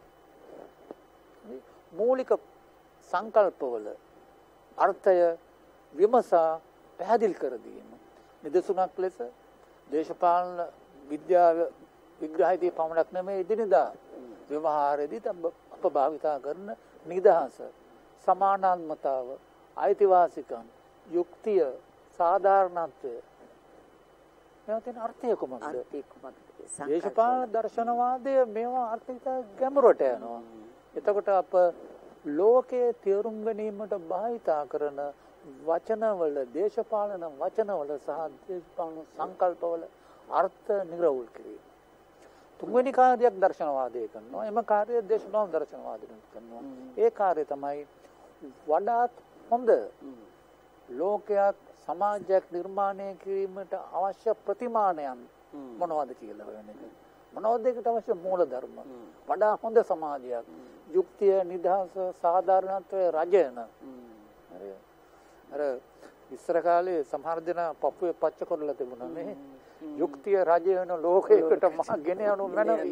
මූලික සංකල්පවල අර්ථය විමසා පැහැදිලි කර දීම. නිදසුනක් ලෙස දේශපාලන විද්‍යාව විග්‍රහයේදී පමණක් නෙමෙයි එදිනෙදා ව්‍යවහාරයේදී අප භාවිතා කරන නිදහස, සමානාත්මතාව, අයිතිවාසිකම්, යුක්තිය, සාධාරණත්වය මේවා තියෙන අර්ථය කොහොමද? අර්ථය කොහොමද? දේශපාලන දර්ශනවාදය මේවා අර්ථිත ගැඹුරට යනවා. එතකොට අප ලෝකයේ තේරුම් ගැනීමට භාවිතා කරන වචනවල දේශපාලන වචනවල සහ දේශපාලන සංකල්පවල අර්ථ නිර්වුල් කිරීම. තුන්වෙනි කාර්යයක් දර්ශනවාදය කරනවා. එම කාර්යය දේශපාලන දර්ශනවාදයෙන් කරනවා. ඒ කාර්යය තමයි වඩාත් හොඳ ලෝකයක් සමාජයක් නිර්මාණය කිරීමට අවශ්‍ය ප්‍රතිමානයන් මොනවද කියලා හොයන එක. මොනවද ඒකට අවශ්‍ය මූල ධර්ම? වඩා හොඳ සමාජයක්, යුක්තිය, නිදහස, සාධාරණත්වය රජයන. හරි. අර ඉස්සර කාලේ සමහර දෙනා පපුවේ පච්ච කරලා තිබුණා නේ. යුක්තිය රජයන ලෝකයකට මහ ගෙන යනු මැනවි.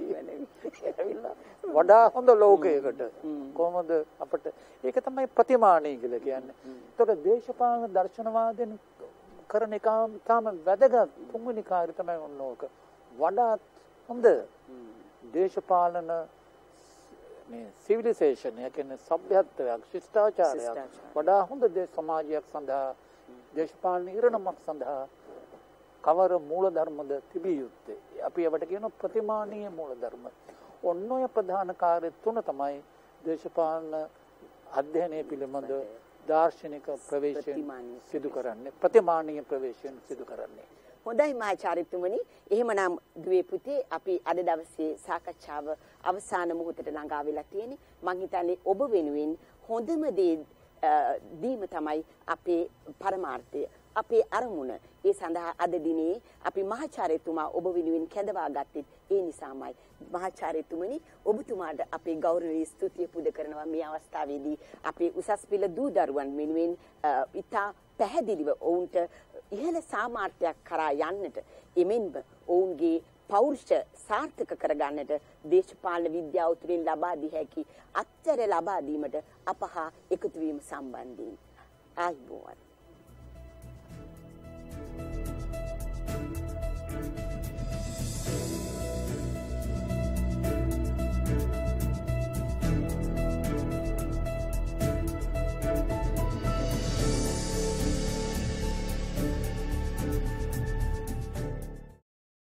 වඩා හොඳ ලෝකයකට කොහොමද අපිට ඒක තමයි ප්‍රතිමානීය කියලා කියන්නේ. ඒතකොට දේශපාලන දර්ශනවාදයෙන් කරන එක තාම වැදගත් තුන්වෙනි කාර්යය තමයි ඕනෝක. වඩා හොඳ දේශපාලන මේ සිවිලයිසේෂන් එක කියන්නේ සભ્યත්වයක්, ශිෂ්ටාචාරයක් වඩා හොඳ දේ සමාජයක් සඳහා දේශපාලන ඉරණමක් සඳහා කවර මූල ධර්මද තිබිය යුත්තේ? අපි ඒවට කියන ප්‍රතිමානීය මූල ධර්ම. ඔන්න ඔය ප්‍රධාන කාර්ය තුන තමයි දේශපාලන අධ්‍යයනය පිළිබඳ දාර්ශනික ප්‍රවේශයෙන් සිදු කරන්නේ, ප්‍රතිමානීය ප්‍රවේශයෙන් සිදු කරන්නේ. හොඳයි මහාචාර්යතුමනි, එහෙමනම් දුවේ පුතේ අපි අද දවසේ සාකච්ඡාව අවසාන මොහොතට ළඟා වෙලා තියෙන්නේ. මම හිතන්නේ ඔබ වෙනුවෙන් හොඳම දේ දීම තමයි අපේ පරමාර්ථය. අපේ අරමුණ. ඒ සඳහා අද දිනේ අපි මහාචාර්යතුමා ඔබ වෙනුවෙන් කැඳවා ගත්තේ ඒ නිසාමයි. මහාචාර්යතුමනි, ඔබතුමාට අපේ ගෞරවනීය ස්තුතිය පුද කරනවා මේ අවස්ථාවේදී අපේ උසස් පෙළ දූ දරුවන් වෙනුවෙන් ඉතා පැහැදිලිව ඔවුන්ට ඉහළ සාමාර්ථයක් කරා යන්නට, එමෙන්ම ඔවුන්ගේ පෞරුෂ සාර්ථක කරගන්නට දේශපාලන විද්‍යාව තුළින් ලබා දී හැකි අත්‍යර ලබා දීමට අප හා එකතු වීම සම්බන්ධයෙන් ආයුබෝවන්.